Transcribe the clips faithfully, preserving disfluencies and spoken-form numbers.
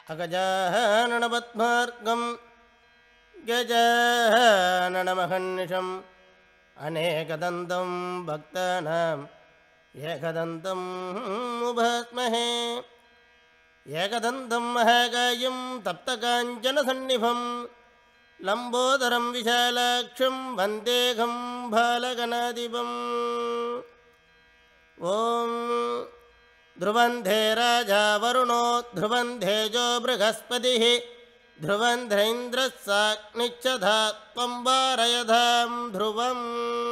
अगजाननपद्मार्गं गजाननमहर्निशम् अनेकदन्तं भक्तानाम् एकदन्तम् उपास्महे। एकदन्तं महाकायं तप्तकाञ्चनसन्निभं लम्बोदरं विशालाक्षं वन्देऽहं बालगणाधिपम्। ॐ ध्रुवन्धे राजा वरुणो ध्रुवन्धेजो बृहस्पतिः ध्रुवन्ध्रेन्द्रः साग्निश्चधा त्वं वारयधां ध्रुवम्।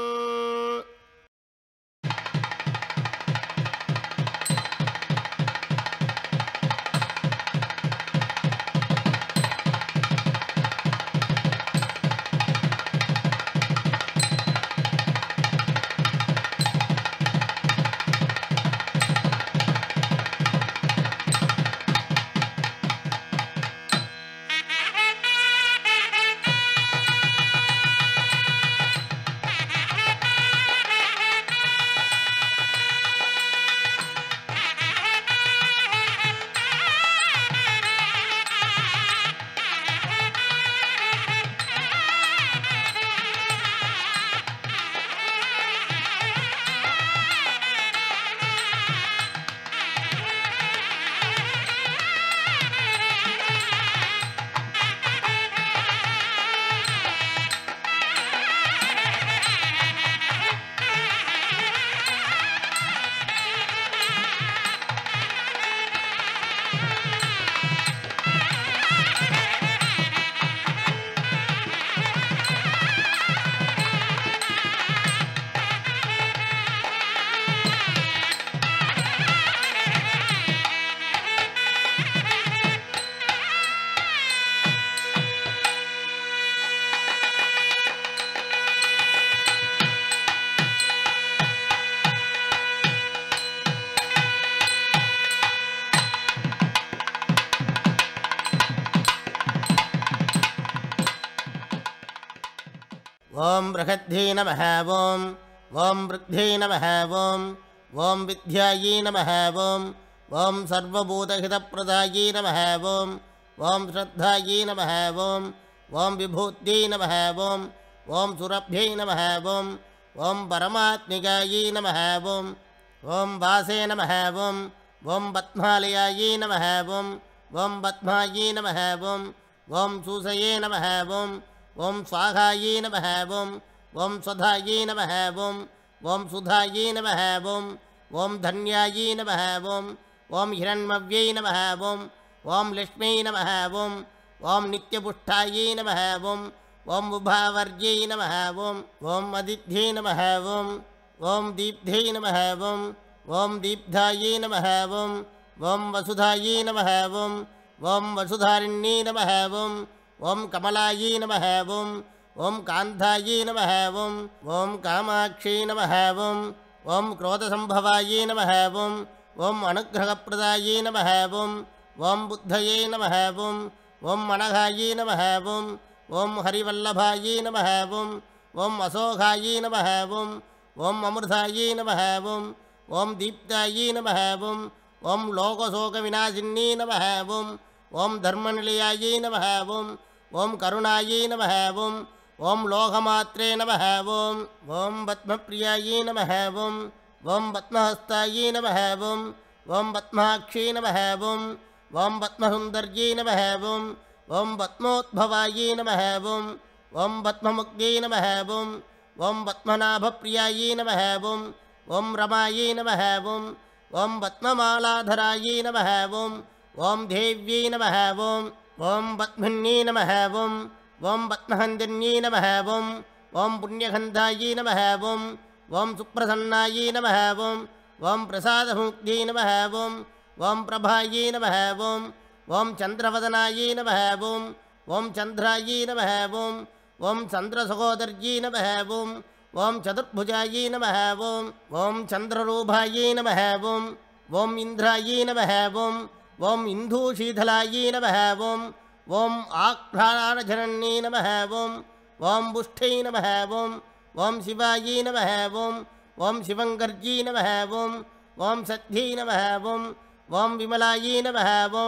ओं बृहद्यै नमः। ओं ओं वृद्ध्यै नमः। ओं ओं विद्यायै नमः। ओं ओं सर्वभूतहितप्रदायै नमः। ओं ओं श्रद्धायै नमः। ओं ओं विभूत्यै नमः। ओं ओं सुरभ्यै नमः। ओं ओं परमात्मिकायै नमः। ओं ओं वासे नमः। ओं ओं पद्मालयायै नमः। ओं ओं पद्मायै नमः। ओं ओं सूसये नमः। ओं ओं स्वाहायै नमः। ओं ओं स्वधायै नमः। ओं ओं सुधायै नमः। ओं ओं धन्यायै नमः। ओं ओं हिरण्मव्यै नमः। ओं ओं लक्ष्म्यै नमः। ओं ओं नित्यपुष्टायै नमः। ओं ओं उभावर्यै नमः। ओं ओं अदित्यै नमः। ओं ओं दीप्त्यै नमः। ओं ओं दीप्तायै नमः। ओं ओं वसुधायै नमः। ओं ओं वसुधारिण्यै नमः। ओं ओं कमलायै नमः। ओं ओं कान्तायै नमः। ओं ओं कामाक्षै नमः। ओं ओं क्रोधसम्भवायै नमः। ओं ओं अनुग्रहप्रदायै नमः। ओं ओं बुद्धये नमः। ओं ओं अनघायै नमः। ओं ओं हरिवल्लभायै नमः। ओं ओं अशोकायै नमः। ओं ओं अमृतायै नमः। ओं ओं दीप्तायै नमः। ओं ओं लोकशोकविनाशिन्यै नमः। ओं ओं धर्मनिलयायै नमः। ओं ओं करुणायै नमः। ओं ओं लोकमात्रे नमः। ओं ओं पद्मप्रियायै नमः। ओं ओं पद्महस्तायै नमः। ओं ओं पद्माक्षै नमः। ओं ओं पद्मसुन्दर्यै नमः। ओं ओं पद्मोद्भवायै नमः। ओं ओं पद्ममुक्त्यै नमः। ओं ओं पद्मनाभप्रियायै नमः। ओं ओं रमायै नमः। ओं ओं पद्ममालाधरायै नमः। ओं ओं देव्यै नमः। ओं ओं पद्मिन्यै नमः। ओं ओं पद्महन्दिन्यै नमः। ओं ओं पुण्यगन्धायै नमः। ओं ओं सुप्रसन्नायै नमः। ओं ओं प्रसादमुक्त्यै नमः। ओं ओं प्रभायै नमः। ओं ओं चन्द्रवदनायै नमः। ओं ओं चन्द्रायै नमः। ओं ओं चन्द्रसहोदर्यै नमः। ओं ओं चतुर्भुजायै नमः। ओं ओं चन्द्ररूपायै नमः। ओं ओं इन्द्रायै नमः। ओं ओं इन्दूशीतलायै नमः। ओं ओं आघ्राणजनन्यै नमः। ओं ओं पुष्ठै नमः। ओं ओं शिवायै नमः। ओं ओं शिवङ्कर्यै नमः। ओं ओं सत्यै नमः। ओं ओं विमलायै नमः। ओं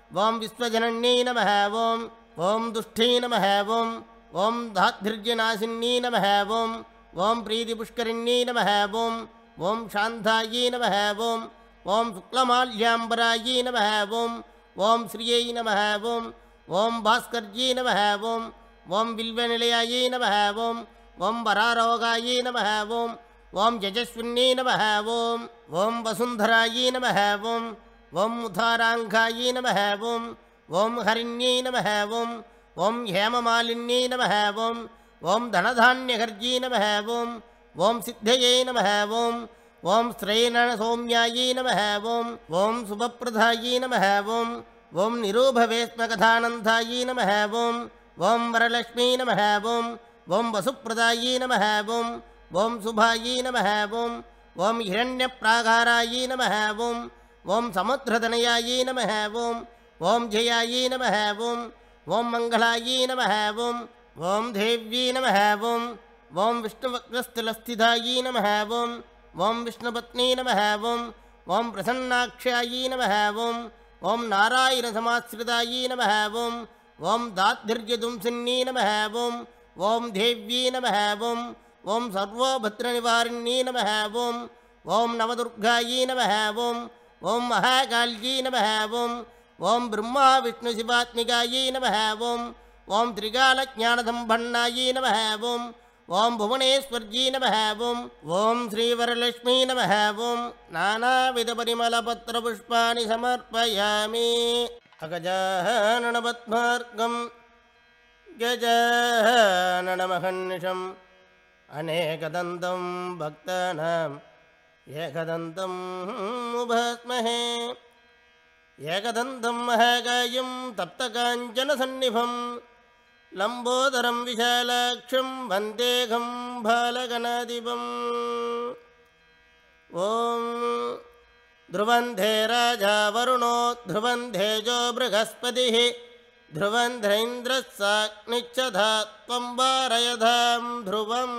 ஓம் விஸ்வஜனன்யை நமः ஓம் ஓம் துஷ்டை நமः ஓம் ஓம் தாத்ரிர்யநாசின்யை நமः ஓம் ஓம் பிரீதிபுஷ்கரிண்யை நமः ஓம் ஓம் சாந்தாயை நமः ஓம் ஓம் சுக்லமால்யாம்பராயை நமः ஓம் ஓம் ஸ்ரீயை நமः ஓம் ஓம் பாஸ்கர்யை நமः ஓம் ஓம் வில்வநிலையாயை நமः ஓம் ஓம் வராரோகாயை நமः ஓம் ஓம் யஜஸ்வின்யை நமः ஓம் ஓம் வசுந்தராயை நமः ஓம் ஓம் முதாராங்காயை நமः ஓம் ஓம் ஹரிண்யை நமः ஓம் ஓம் ஹேமமாலின்யை நமः ஓம் ஓம் தனதான்யகர்ஜை நமः ஓம் ஓம் சித்தையை நமः ஓம் ஓம் ஸ்ரேணசௌமியாயை நமः ஓம் ஓம் சுபப்பிரதாயை நமः ஓம் ஓம் நிரூபவேஸ்மகதானந்தாயை நமः ஓம் ஓம் வரலக்ஷ்மீ நமः ஓம் ஓம் வசுப்பிரதாயை நமः ஓம் ஓம் சுபாயை நமः ஓம் ஓம் ஹிரண்யப்ராகாராயை நமः ஓம் ஓம் சமுத்திரதனயாயை நமः ஓம் ஓம் ஜெயாயை நமः ஓம் ஓம் மங்களாயை நமः ஓம் ஓம் தேவ்யை நமः ஓம் ஓம் விஷ்ணுவக்ரஸ்திலஸ்திதாயை நமः ஓம் ஓம் விஷ்ணுபத்னி நமः ஓம் ஓம் பிரசன்னாக்ஷாயை நமः ஓம் ஓம் நாராயணசமாஸ்ரிதாயை நமः ஓம் ஓம் தாத்ரிர்யதும்சின்யை நமः ஓம் ஓம் தேவ்யை நமः ஓம் ஓம் சர்வோபத்ரநிவாரிண்யை நமः ஓம் ஓம் நவதுர்காயை நமः ஓம் ஓம் மகாகால்யை நமः ஓம் ஓம் பிரம்மா விஷ்ணு சிவாத்மிகாயை நமः ஓம் ஓம் திரிகாலஜானசம்பன்னாயை நமः ஓம் ஓம் புவனேஸ்வர்ஜி நமः ஓம் ஓம் ஸ்ரீவரலக்ஷ்மீ நமः ஓம் நானாவிதபரிமளபத்திரபுஷ்பாணி சமர்ப்பயாமி. அகஜானனபத்மார்க்கம் கஜானனமகன்னிஷம் அநேகதந்தம் பக்தானாம் ஏகதந்தம் உபாஸ்மஹே. ஏகதந்தம் மகாகாயம் தப்தகாஞ்சனசன்னிபம் லம்போதரம் விஷாலாட்சம் வந்தேகம் பாலகணாதிபம். ஓம் ध्रुवन्धे राजा वरुणो ध्रुवन्धेजो बृहस्पतिः ध्रुवन्ध्रैन्द्रस्साग्निच्छधा त्वं वारयधां ध्रुवम्.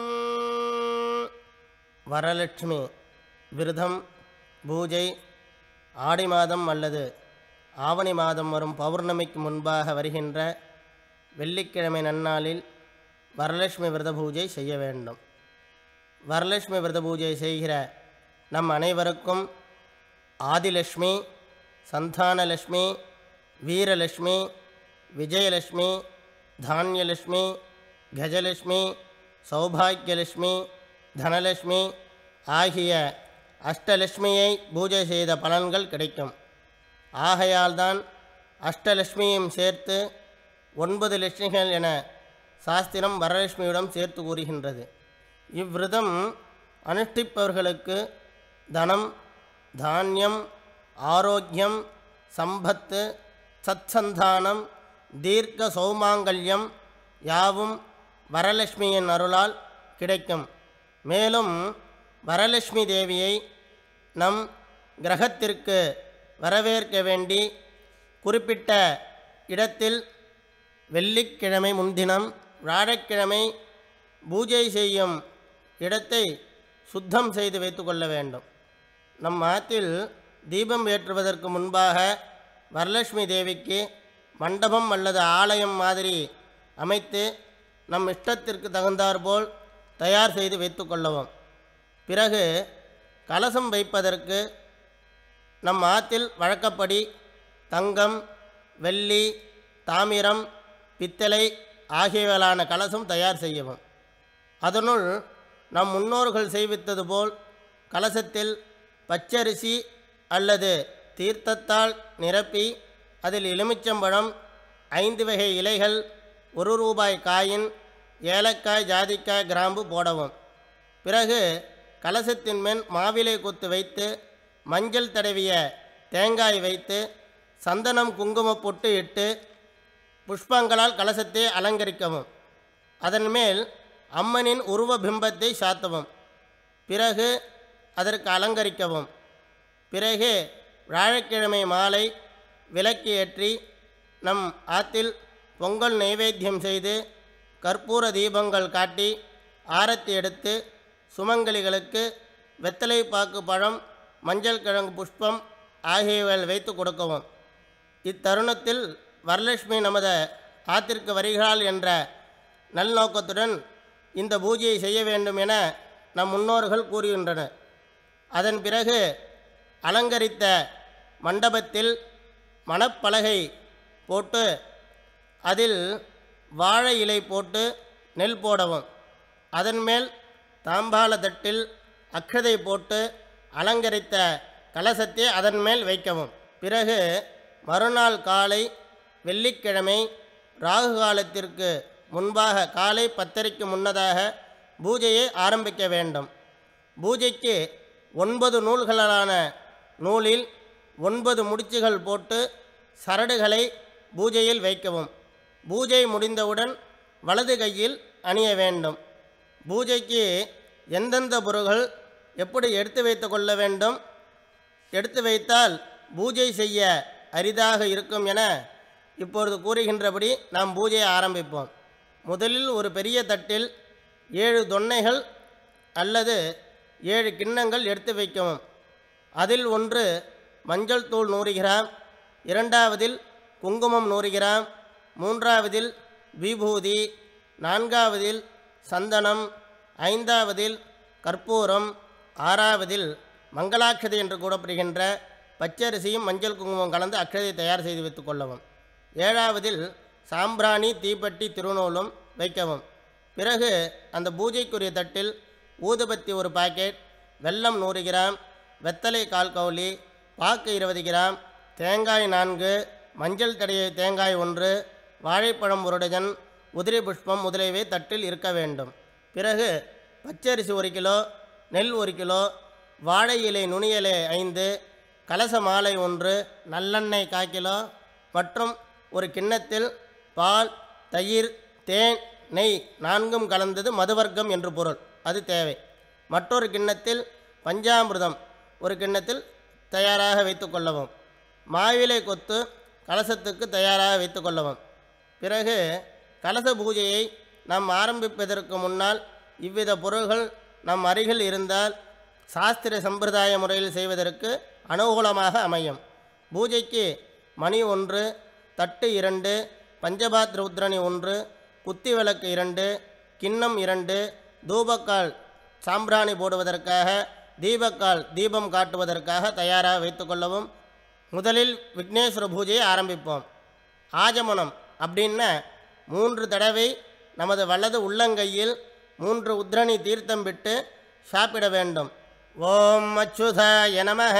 வரலட்சுமி விரதம் பூஜை ஆடி மாதம் அல்லது ஆவணி மாதம் வரும் பௌர்ணமிக்கு முன்பாக வருகின்ற வெள்ளிக்கிழமை நன்னாளில் வரலட்சுமி விரத பூஜை செய்ய வேண்டும். வரலட்சுமி விரத பூஜை செய்கிற நம் அனைவருக்கும் ஆதிலட்சுமி, சந்தானலட்சுமி, வீரலட்சுமி, விஜயலட்சுமி, தானியலட்சுமி, கஜலட்சுமி, சௌபாகியலட்சுமி, தனலட்சுமி ஆகிய அஷ்டலட்சுமியை பூஜை செய்த பலன்கள் கிடைக்கும். ஆகையால்தான் அஷ்டலட்சுமியும் சேர்த்து ஒன்பது லட்சுமிகள் என சாஸ்திரம் வரலட்சுமியுடன் சேர்த்து கூறுகின்றது. இவ்விரதம் அனுஷ்டிப்பவர்களுக்கு தனம், தானியம், ஆரோக்கியம், சம்பத்து, சத்சந்தானம், தீர்க்க சௌமாங்கல்யம் யாவும் வரலட்சுமியின் அருளால் கிடைக்கும். மேலும் வரலட்சுமி தேவியை நம் கிரகத்திற்கு வரவேற்க வேண்டி குறிப்பிட்ட இடத்தில் வெள்ளிக்கிழமை முன்தினம் வியாழக்கிழமை பூஜை செய்யும் இடத்தை சுத்தம் செய்து வைத்து கொள்ள வேண்டும். நம் ஆத்தில் தீபம் ஏற்றுவதற்கு முன்பாக வரலட்சுமி தேவிக்கு மண்டபம் அல்லது ஆலயம் மாதிரி அமைத்து நம் இஷ்டத்திற்கு தகுந்தாற்போல் தயார் செய்து வைத்து கொள்ளவும். பிறகு கலசம் வைப்பதற்கு நம் ஆத்தில் வழக்கப்படி தங்கம், வெள்ளி, தாமிரம், பித்தளை ஆகியவைகளான கலசம் தயார் செய்யவும். அதனுள் நம் முன்னோர்கள் செய்வித்தது போல் கலசத்தில் பச்சரிசி அல்லது தீர்த்தத்தால் நிரப்பி அதில் எலுமிச்சம்பழம், ஐந்து வகை இலைகள், ஒரு ரூபாய் காயின், ஏலக்காய், ஜாதிக்காய், கிராம்பு போடவும். பிறகு கலசத்தின் மேல் மாவிலை கொத்து வைத்து மஞ்சள் தடவிய தேங்காய் வைத்து சந்தனம், குங்குமப் பொட்டு இட்டு புஷ்பங்களால் கலசத்தை அலங்கரிக்கவும். அதன் மேல் அம்மனின் உருவ பிம்பத்தை சாத்தவும். பிறகு அதற்கு அலங்கரிக்கவும். பிறகு வியாழக்கிழமை மாலை விளக்கு ஏற்றி நம் ஆத்தில் பொங்கல் நைவேத்தியம் செய்து கற்பூர தீபங்கள் காட்டி ஆரத்தி எடுத்து சுமங்கலிகளுக்கு வெத்தலை பாக்கு பழம், மஞ்சள் கிழங்கு புஷ்பம் ஆகியவைகள் வைத்து கொடுக்கவும். இத்தருணத்தில் வரலட்சுமி நமது ஆத்திற்கு வருகிறாள் என்ற நல்நோக்கத்துடன் இந்த பூஜையை செய்ய வேண்டும் என நம் முன்னோர்கள் கூறுகின்றனர். அதன் பிறகு அலங்கரித்த மண்டபத்தில் மணப்பலகை போட்டு அதில் வாழை இலை போட்டு நெல் போடவும், அதன் மேல் தாம்பாள தட்டில் அக்ஷதை போட்டு அலங்கரித்த கலசத்தை அதன் மேல் வைக்கவும். பிறகு மறுநாள் காலை வெள்ளிக்கிழமை ராகு காலத்திற்கு முன்பாக காலை பத்தரைக்கு முன்னதாக பூஜையை ஆரம்பிக்க வேண்டும். பூஜைக்கு ஒன்பது நூல்களான நூலில் ஒன்பது முடிச்சுகள் போட்டு சரடுகளை பூஜையில் வைக்கவும். பூஜை முடிந்தவுடன் வலது கையில் அணிய வேண்டும். பூஜைக்கு எந்தெந்த பொருள்கள் எப்படி எடுத்து வைத்து கொள்ள வேண்டும், எடுத்து வைத்தால் பூஜை செய்ய அரிதாக இருக்கும் என இப்பொழுது கூறுகின்றபடி நாம் பூஜையை ஆரம்பிப்போம். முதலில் ஒரு பெரிய தட்டில் ஏழு தொன்னைகள் அல்லது ஏழு கிண்ணங்கள் எடுத்து வைக்கவும். அதில் ஒன்று மஞ்சள் தூள் நூறு கிராம், இரண்டாவதில் குங்குமம் நூறு கிராம், மூன்றாவதில் விபூதி, நான்காவதில் சந்தனம், ஐந்தாவதில் கற்பூரம், ஆறாவதில் மங்களாட்சதை என்று கூறப்படுகின்ற பச்சரிசியும் மஞ்சள் குங்குமம் கலந்து அக்ஷதை தயார் செய்து வைத்து கொள்ளவும். ஏழாவதில் சாம்பிராணி, தீப்பெட்டி, திருநூலும் வைக்கவும். பிறகு அந்த பூஜைக்குரிய தட்டில் ஊதுபத்தி ஒரு பாக்கெட், வெல்லம் நூறு கிராம், வெத்தலை கால் கவுளி, பாக்கு இருபது கிராம், தேங்காய் நான்கு, மஞ்சள் தடைய தேங்காய் ஒன்று, வாழைப்பழம் ஒரு டஜன், உதிரி புஷ்பம் முதலியவை தட்டில் இருக்க வேண்டும். பிறகு பச்சரிசி ஒரு கிலோ, நெல் ஒரு கிலோ, வாழை இலை நுனியலை ஐந்து, கலச மாலை ஒன்று, நல்லெண்ணெய் கால் கிலோ மற்றும் ஒரு கிண்ணத்தில் பால், தயிர், தேன், நெய் நான்கும் கலந்தது மதுவர்க்கம் என்று பொருள், அது தேவை. மற்றொரு கிண்ணத்தில் பஞ்சாமிர்தம் ஒரு கிண்ணத்தில் தயாராக வைத்து கொள்ளவும். மாவிலை கொத்து கலசத்துக்கு தயாராக வைத்து கொள்ளவும். பிறகு கலச பூஜையை நாம் ஆரம்பிப்பதற்கு முன்னால் இவ்வித பொருள்கள் நம் அருகில் இருந்தால் சாஸ்திர சம்பிரதாய முறையில் செய்வதற்கு அனுகூலமாக அமையும். பூஜைக்கு மணி ஒன்று, தட்டு இரண்டு, பஞ்சபாத்திர உத்ரணி ஒன்று, குத்தி விளக்கு இரண்டு, கிண்ணம் இரண்டு, தூபக்கால் சாம்பிராணி போடுவதற்காக, தீபக்கால் தீபம் காட்டுவதற்காக தயாராக வைத்து கொள்ளவும். முதலில் விக்னேஸ்வர பூஜையை ஆரம்பிப்போம். ஆஜமனம் அப்படின்னா மூன்று தடவை நமது வலது உள்ளங்கையில் மூன்று உத்ரணி தீர்த்தம் விட்டு சாப்பிட வேண்டும். ஓம் அச்சுதாய நமஹ,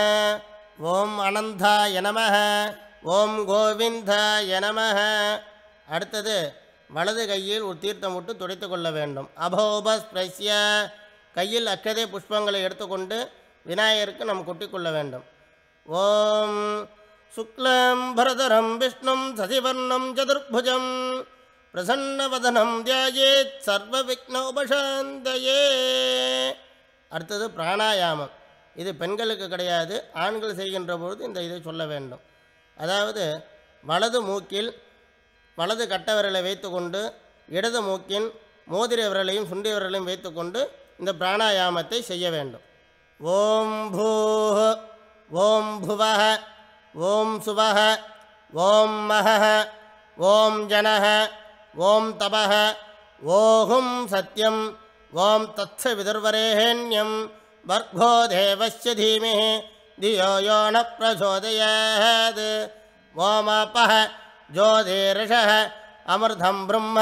ஓம் அனந்தாய நமஹ, ஓம் கோவிந்தாய நமஹ. அடுத்தது வலது கையில் ஒரு தீர்த்தம் விட்டு துடைத்து கொள்ள வேண்டும். அபோபஸ்பிரஸ்ய, கையில் அக்ஷதை புஷ்பங்களை எடுத்துக்கொண்டு விநாயகருக்கு நாம் கொட்டிக்கொள்ள வேண்டும். ஓம் சுக்லம் பரதரம் விஷ்ணும் சசிவர்ணம் சதுர்புஜம் பிரசன்னவதனம் தியாயேத் சர்வ விக்னோபசாந்தயே. அடுத்தது பிராணாயாமம். இது பெண்களுக்கு கிடையாது, ஆண்கள் செய்கின்ற பொழுது இந்த இதை சொல்ல வேண்டும். அதாவது வலது மூக்கில் வலது கட்ட விரலை வைத்து கொண்டு இடது மூக்கின் மோதிர விரலையும் சுண்டி விரலையும் வைத்து கொண்டு இந்த பிராணாயாமத்தை செய்ய வேண்டும். ஓம் பூஹ, ஓம் புவஹ, ஓம் சுவஹ, ஓம் மஹஹ, ஓம் ஜனஹ, ஓம் தபஹ, ஓஹும் சத்யம், ஓம் தத்ஸ விதுர்வரேண்யம் வர்கோ தேவஸ்ய தீமஹி தியோ யோ ந பிரசோதயாத். ஓமாபஹ ஜோதிரிஷஹ அமிர்தம் பிரம்ம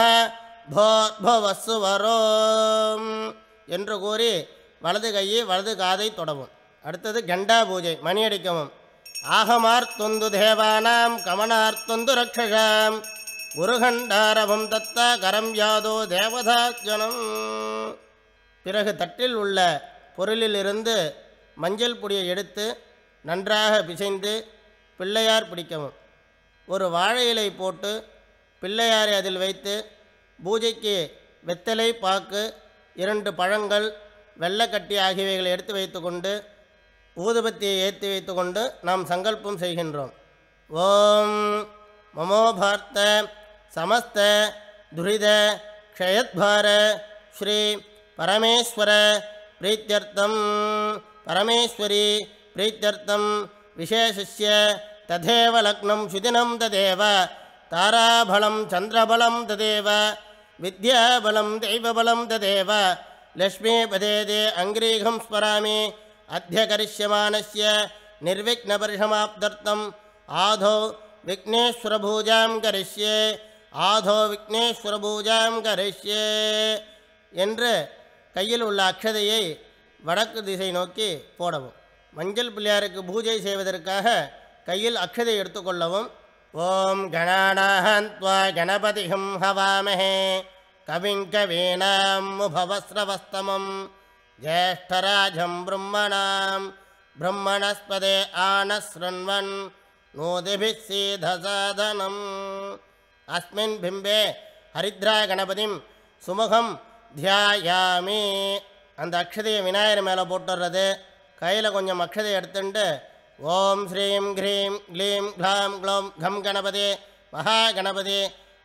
போத்பவஸ்வரோம் என்று கூறி வலது கையை வலது காதை தொடவும். அடுத்தது கண்டா பூஜை, மணி அடிக்கவும். ஆகமார்த்தொந்து தேவானாம் கமனார்த்தொந்து ரக்ஷசாம் குருகண்டாரவம் தத்தா கரம் யாதோ தேவதாஜனம். பிறகு தட்டில் உள்ள பொருளிலிருந்து மஞ்சள் பொடியை எடுத்து நன்றாக பிசைந்து பிள்ளையார் பிடிக்கவும். ஒரு வாழை இலை போட்டு பிள்ளையாரை அதில் வைத்து பூஜைக்கு வெத்தலை, பாக்கு, இரண்டு பழங்கள், வெள்ளக்கட்டி ஆகியவைகளை எடுத்து வைத்து கொண்டு ஊதுபத்தியை ஏற்றி வைத்து கொண்டு நாம் சங்கல்பம் செய்கின்றோம். ஓம் மமோபார்த்த சமஸ்த துரித க்ஷயத்பார ஸ்ரீ பரமேஸ்வர பிரீத்தியர்த்தம் பரமேஸ்வரி பிரீத்தியர்த்தம் விசேஷஸ்ய तथैव लग्नं शुदिनं तदेव ताराबलं चन्द्रबलं तदेव विद्याबलं दैवबलं तदेव लक्ष्मीपदेदे अङ्ग्रीघं स्मरामि अद्य करिष्यमाणस्य निर्विघ्नपरिसमाप्त्यर्थम् आधो विघ्नेश्वरपूजां करिष्ये आधो विघ्नेश्वरपूजां करिष्ये என்று கையில் உள்ள அக்ஷதையை வடக்கு திசை நோக்கி போடவும். மஞ்சள் பிள்ளையாருக்கு பூஜை செய்வதற்காக கையில் அக்ஷதை எடுத்துக்கொள்ளவும். ஓம் கணாநாஹம் த்வா கணபதிஹம் ஹவாமஹே கவிம் கவீனாம் முபவஸ்ரவஸ்தமம் ஜேஷ்டராஜம் பிரம்மணாம் பிரம்மணஸ்பதே ஆனஸ்ருண்வன் நோதிபிः சீதசாதனம். அஸ்மின் பிம்பே ஹரித்ரா கணபதிம் சுமுகம் தியாயாமி. அந்த அக்ஷதையை விநாயகர் மேலே போட்டுடுறது. கையில் கொஞ்சம் அக்ஷதை எடுத்துட்டு ஓம் ஸ்ரீம் க்ரீம் க்ளீம் க்ளாம் க்ளோம் கம் கணபதி மகா கணபதி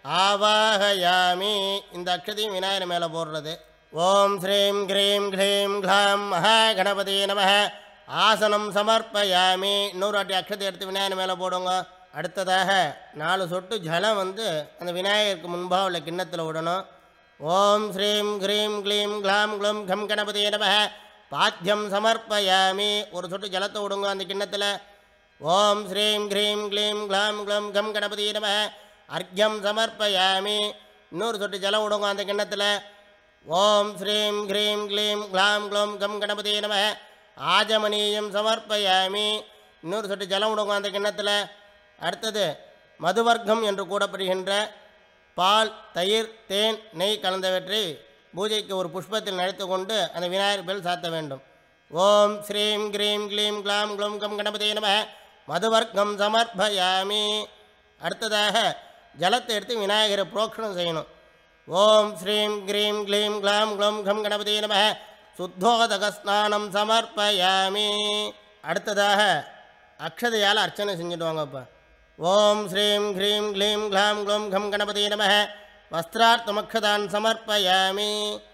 ஆவாகயாமி. இந்த அக்ஷதையும் விநாயகர் மேலே போடுறது. ஓம் ஸ்ரீம் க்ரீம் க்ளீம் க்ளாம் மகா கணபதி நமஹ ஆசனம் சமர்ப்பயாமி. இன்னொரு வாட்டி அக்ஷதை எடுத்து விநாயகர் மேலே போடுங்க. அடுத்ததாக நாலு சொட்டு ஜலம் வந்து அந்த விநாயகருக்கு முன்பாக உள்ள கிண்ணத்தில் விடணும். ஓம் ஸ்ரீம் க்ரீம் க்ளீம் க்ளாம் க்ளூம் கம் கணபதி நமஹ பாத்தியம் சமர்ப்பயாமி. ஒரு சொட்டு ஜலத்தை விடுங்க அந்த கிண்ணத்தில். ஓம் ஸ்ரீம் க்ரீம் க்ளீம் க்ளாம் க்ளூம் கம் கணபதி நமஹ அர்க்யம் சமர்ப்பயாமி. இன்னொரு சொட்டு ஜலம் விடுங்க அந்த கிண்ணத்தில். ஓம் ஸ்ரீம் க்ரீம் க்ளீம் க்ளாம் க்ளூம் கம் கணபதி நமஹ ஆஜமனீயம் சமர்ப்பயாமி. இன்னொரு சொட்டு ஜலம் விடுங்க அந்த கிண்ணத்தில். அடுத்தது மதுவர்க்கம் என்று கூடப்படுகின்ற பால் தயிர் தேன் நெய் கலந்தவற்றை பூஜைக்கு ஒரு புஷ்பத்தில் நனைத்து கொண்டு அந்த விநாயகர் பேல் சாத்த வேண்டும். ஓம் ஸ்ரீம் க்ரீம் க்ளீம் க்ளாம் க்ளூம் கம் கணபதி நமஹ மதுவர்க்கம் சமர்ப்பயாமி. அடுத்ததாக ஜலத்தை எடுத்து விநாயகரை புரோக்ஷணம் செய்யணும். ஓம் ஸ்ரீம் க்ரீம் க்ளீம் க்ளாம் க்ளூம் கம் கணபதி நமஹ சுத்தோதக ஸ்நானம் சமர்ப்பயாமி. அடுத்ததாக அக்ஷதையால் அர்ச்சனை செஞ்சுடுவாங்கப்பா. ஓம் ஸ்ரீம் க்ரீம் க்ளீம் க்ளாம் க்ளூம் கம் கணபதி நமஹ வஸ்திரார்த்தமக்ஷதான் சமர்ப்பயாமி.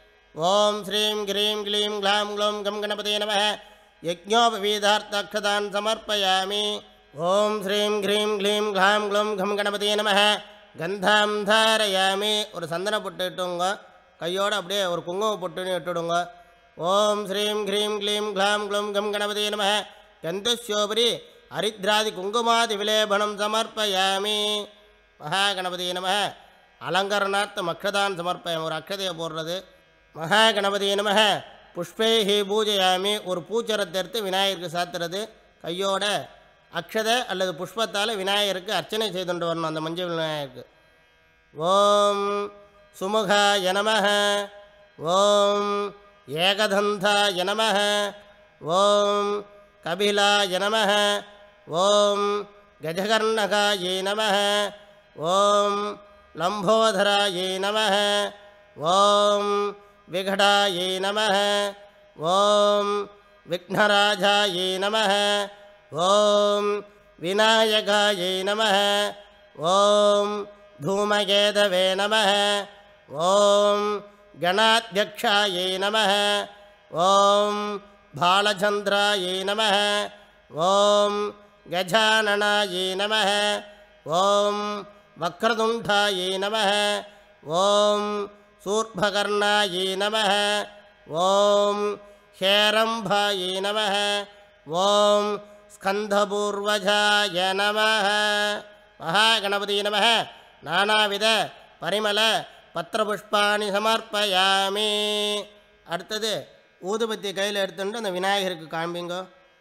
ஓம் ஸ்ரீம் க்ரீம் க்ளீம் க்ளாம் க்ளூம் கம் கணபதி நமஹ யஜ்ஞோபவீதார்த்தக்ஷதான் சமர்ப்பயாமி. ஓம் ஸ்ரீம் க்ரீம் க்ளீம் க்ளாம் க்ளூம் கம் கணபதி நமஹ கந்தாம் தாரயாமி. ஒரு சந்தன பொட்டு இட்டுங்க. கையோடு அப்படியே ஒரு குங்கும பொட்டுன்னு இட்டுடுங்க. ஓம் ஸ்ரீம் க்ரீம் க்ளீம் க்ளாம் க்ளூம் கம் கணபதி நமஹ கந்தஸ்யோபரி ஹரித்ராதி குங்குமாதி விலேபனம் சமர்ப்பயாமி. மகா கணபதி நமஹ அலங்கரணார்த்தம் அக்ஷதான் சமர்ப்பயாமி. ஒரு அக்ஷதையை போடுறது. மகா கணபதி நமஹ புஷ்பைஹி பூஜையாமி. ஒரு பூச்சரத்தை எடுத்து விநாயகருக்கு சாத்துறது. கையோட அக்ஷதை அல்லது புஷ்பத்தால் விநாயகருக்கு அர்ச்சனை செய்துண்டு வரணும் அந்த மஞ்சள் விநாயகருக்கு. ஓம் சுமுகாய நமஹ ஓம் ஏகதந்தாய நமஹ ஓம் கபிலாய நமஹ ஓம் கஜகர்ணகாயை நமஹ ஓம் லம்போதராயை நமஹ ஓம் விகடாயை நமஹ ஓம் விக்னராஜாயை நமஹ ஓம் விநாயகாயை நமஹ ஓம் தூமகேதவே நமஹ ஓம் கணாத்யக்ஷாயை நமஹ ஓம் பாலச்சந்திராயை நமஹ ஓம் கஜானனாயை நமஹ ஓம் வக்ரதுண்டாயை நமஹ ஓம் சூர்பகர்ணாயை நமஹ ஓம் ஹேரம்பாயை நமஹ ஓம் ஸ்கந்தபூர்வஜாய நமஹ. மகாகணபதி நமஹ நானாவித பரிமள பத்திரபுஷ்பாணி சமர்ப்பயாமி. அடுத்தது ஊதுபத்தி கையில் எடுத்துட்டு அந்த விநாயகருக்கு காண்பிங்க.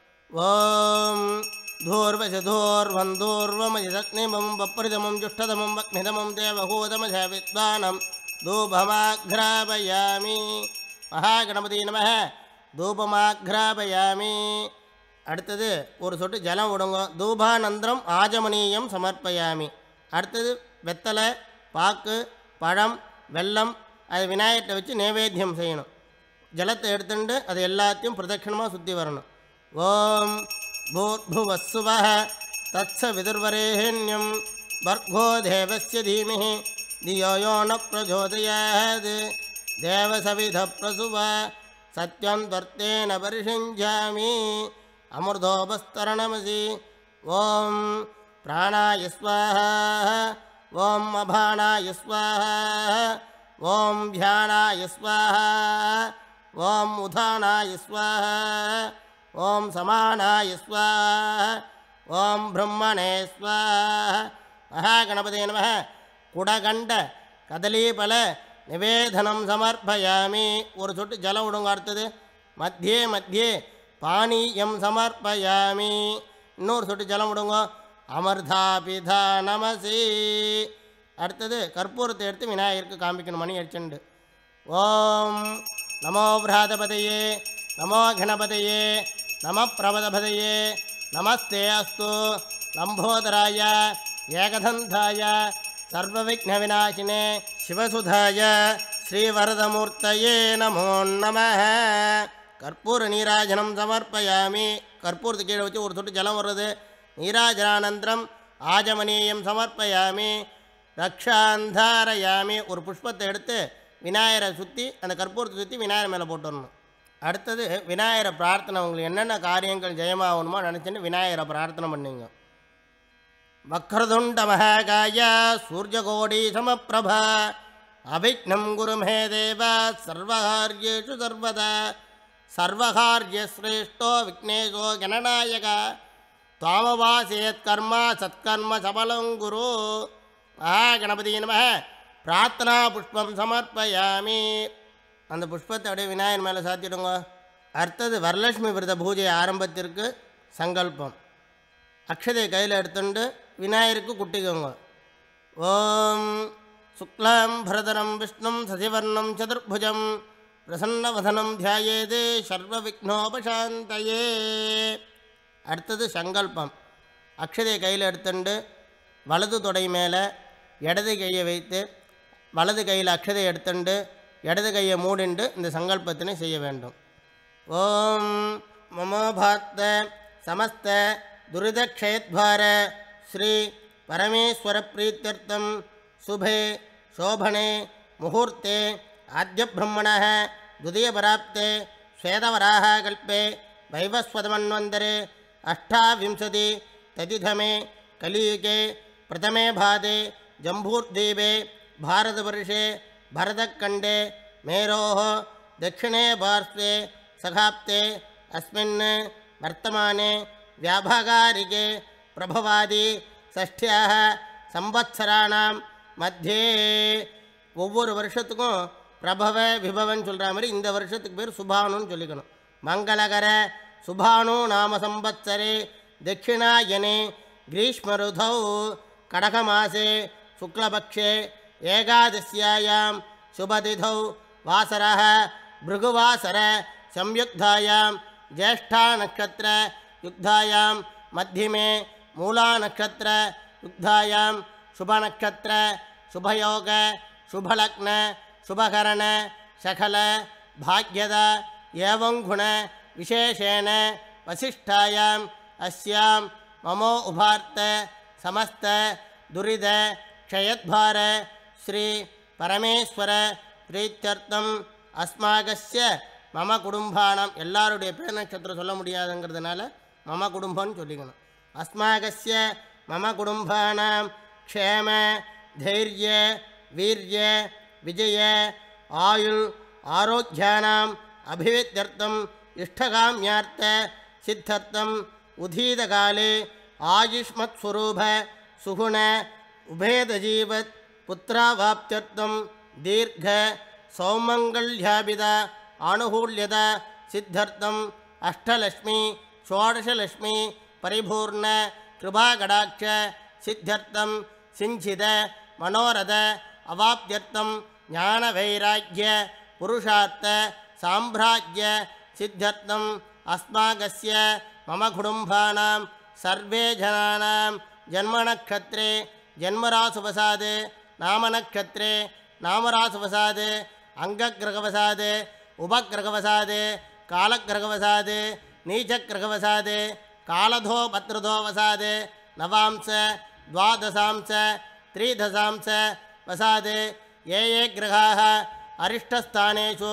ஓம் தூர்வசதூர்வம் தூர்வமதிதக்னிமம் வப்ரிதமம் ஜுஷ்டதமம் வக்னிதமம் தேவகூதமச வித்வானம் தூபமாக்ராபயாமி. மகாகணபதி நமஹ தூபமாக்ராபயாமி. அடுத்தது ஒரு சொட்டு ஜலம் விடுங்க. தூபானந்திரம் ஆஜமனீயம் சமர்ப்பயாமி. அடுத்தது வெத்தலை பாக்கு பழம் வெல்லம் அது விநாயகத்தை வச்சு நைவேத்தியம் செய்யணும். ஜலத்தை எடுத்துட்டு அது எல்லாத்தையும் பிரதட்சணமாக சுற்றி வரணும். ஓம் பூர்புவஸ்ஸுவஹ தத்ஸ விதுர்வரேண்யம் வர்கோ தேவஸ்ய தீமஹி தியோ யோ ந பிரச்சோதயாத் தேவசவித பிரசுவ சத்யம் வர்த்தேன பரிஷஞ்சாமி அமிர்தோபஸ்தரணமசி. ஓம் प्राणाय स्वाहा ॐ अभानाय स्वाहा ॐ ध्यानाय स्वाहा ॐ उधानाय स्वाहा ॐ समानाय स्वाहा ॐ ब्रह्मणे स्वाहा महागणपतये नमः कुडगंड कदलीफल निवेदनं समर्पयामि ஒரு சொட்டு ஜலம் விடுங்க அடுத்தது மத்தியே மத்தியே பானீயம் சமர்ப்பயாமி இன்னொரு சொட்டு ஜலம் விடுங்க அமர்தா பிதா நமசி அடுத்தது கற்பூரத்தை எடுத்து விநாயகருக்கு காமிக்கணும் மணி அடிச்சுண்டு ஓம் நமோ பிராதபதயே நமோ கணபதயே நம பிரபதபதயே நமஸ்தே அஸ்து லம்போதராய ஏகதந்தாய சர்வவிக்ன விநாசினே சிவசுதாய ஸ்ரீவரதமூர்த்தயே நமோ நமः கற்பூர நீராஜனம் சமர்ப்பயாமி கற்பூரத்துக்கு கீழே வச்சு ஒரு சொட்டு ஜலம் வருது நீராஜனானந்தரம் ஆஜமனீயம் சமர்ப்பயாமி ரக்ஷாந்தாரயாமி ஒரு புஷ்பத்தை எடுத்து விநாயகரை சுற்றி அந்த கற்பூரத்தை சுற்றி விநாயகர் மேலே போட்டுடணும் அடுத்தது விநாயகரை பிரார்த்தனை உங்களுக்கு என்னென்ன காரியங்கள் ஜெயமாகணுமோ நினச்சின்னு விநாயகரை பிரார்த்தனை பண்ணிங்க வக்ரதுண்ட மகாகாய சூரியகோடி சமப்பிரபா அவிக்னம் குரு மே தேவ சர்வகாரியேஷு சர்வதா சர்வகாரியஸ்ரேஷ்டோ விக்னேஷோ கணநாயக தாமவாசேத் கர்மா சத்கர்ம சபலம் குரு மகாகணபதி நமः பிரார்த்தனா புஷ்பம் சமர்ப்பயாமி அந்த புஷ்பத்தை அப்படியே விநாயகர் மேலே சாத்திடுங்க அடுத்தது வரலட்சுமி விரத பூஜை ஆரம்பத்திற்கு சங்கல்பம் அக்ஷதையை கையில் எடுத்துட்டு விநாயகருக்கு குட்டிக்கோங்க ஓம் சுக்லாம் பரதரம் விஷ்ணும் சசிவர்ணம் சதுர்புஜம் பிரசன்னவதனம் தியாயேதே சர்வ விக்னோபசாந்தயே அடுத்தது சங்கல்பம் அக்ஷதையை கையில் எடுத்துட்டு வலது தொடை மேலே இடது கையை வைத்து வலது கையில் அக்ஷதை எடுத்துண்டு இடது கையை மூடிண்டு இந்த சங்கல்பத்தினை செய்ய வேண்டும் ஓம் மமோபாத்த சமஸ்த துரிதக்ஷயத்வார ஸ்ரீ பரமேஸ்வர பிரீத்தியர்த்தம் சுபே சோபனே முகூர்த்தே ஆத்ய பிரம்மணः துதிய பராப்தே ஸ்வேதவராக கல்பே வைவஸ்வதமன்வந்தரே அஷ்டாவிம்சதி ததிதமே கலியுகே प्रथमे भादे जम्बूर्द्वीपे भारतवर्षे भरतखण्डे मेरोः दक्षिणे पार्श्वे सखाप्ते अस्मिन् वर्तमाने व्याभागारिके प्रभवादि षष्ठ्याः संवत्सराणां मध्ये ஒவ்வொரு வருஷத்துக்கும் பிரபவ விபவன் சொல்கிற மாதிரி இந்த வருஷத்துக்கு பேர் சுபானுன்னு சொல்லிக்கணும் மங்களகர சுபானு நாம சம்பத்சரே தட்சிணாயனே ग्रीष्मऋतौ கடகமாசே शुक्लपक्षे ஏகாதசியாயாம் शुभतिथौ वासरः भृगुवासर संयुक्तायां ज्येष्ठा नक्षत्र युक्तायां मध्यमे मूला नक्षत्र युक्तायां शुभनक्षत्र शुभयोग शुभलग्न शुभकरण सकल भाग्यद एवं गुण विशेषेण वसिष्ठायां अस्यां ममो उभार्त समस्त दुरिद क्षयद्भार श्री परमेश्वर प्रीत्यर्थम अस्मागस्य मम कुटुंबानाम எல்லாருடைய பேர் நட்சத்திரம் சொல்ல முடியாதுங்கிறதுனால மம குடும்பம்னு சொல்லிக்கணும் अस्मागस्य मम कुटुंबानाम क्षेम धैर्य वीर्य विजय आयुल आरोग्यानाम अभिवृद्ध्यर्थम इष्टकाम्यार्थ सिद्ध्यर्थम उदीतकाले आयुष्मत् स्वरूप सुगुण उभेदजीवत् पुत्रावाप्त्यर्थम दीर्घ सौमंगल्याभिद आनुकूल्यत सिद्ध्यर्थम अष्टलक्ष्मी षोडशलक्ष्मी परिपूर्ण कृपाकटाक्ष सिद्ध्यर्थम सिंचित मनोरथ अवाप्त्यर्थम ज्ञानवैराग्य पुरुषार्थ साम्राज्य सिद्ध्यर्थम अस्माकस्य मम कुटुंबानां सर्वे जनानां जन्मनक्षत्रे जन्मराशिवशात् नामनक्षत्रे नामराशिवशात् अंगग्रहवशात् उपग्रहवशात् कालग्रहवशात् नीचग्रहवशात् कालधो भद्रधो वशात् नवांश द्वादशांश त्रिदशांश वशात् ये ये ग्रहाः अरिष्टस्थानेषु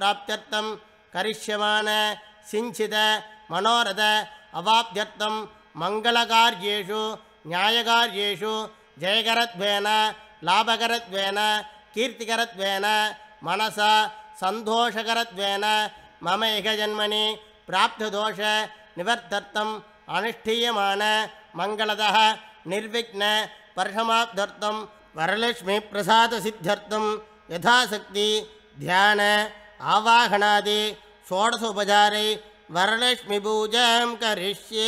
शुभफलप्राप्त्यर्थं करिष्यमाण सिंचित मनोरथ अवाप्त्यर्थम மங்களகார்யேஷு நியாயகார்யேஷு ஜெயகரத்வேன லாபகரத்வேன கீர்த்திகரத்வேன மனசா சந்தோஷகரத்வேன மம இகஜன்மனி பிராப்ததோஷ நிவர்த்தர்த்தம் அனுஷ்டீயமான மங்களதः நிர்விக்ன பர்ஷமாப்தர்த்தம் வரலட்சுமி பிரசாத சித்தர்த்தம் யதாசக்தி தியான ஆவாகனாதி ஷோடசோபசாரை வரலட்சுமி பூஜாம் கரிஷ்யே.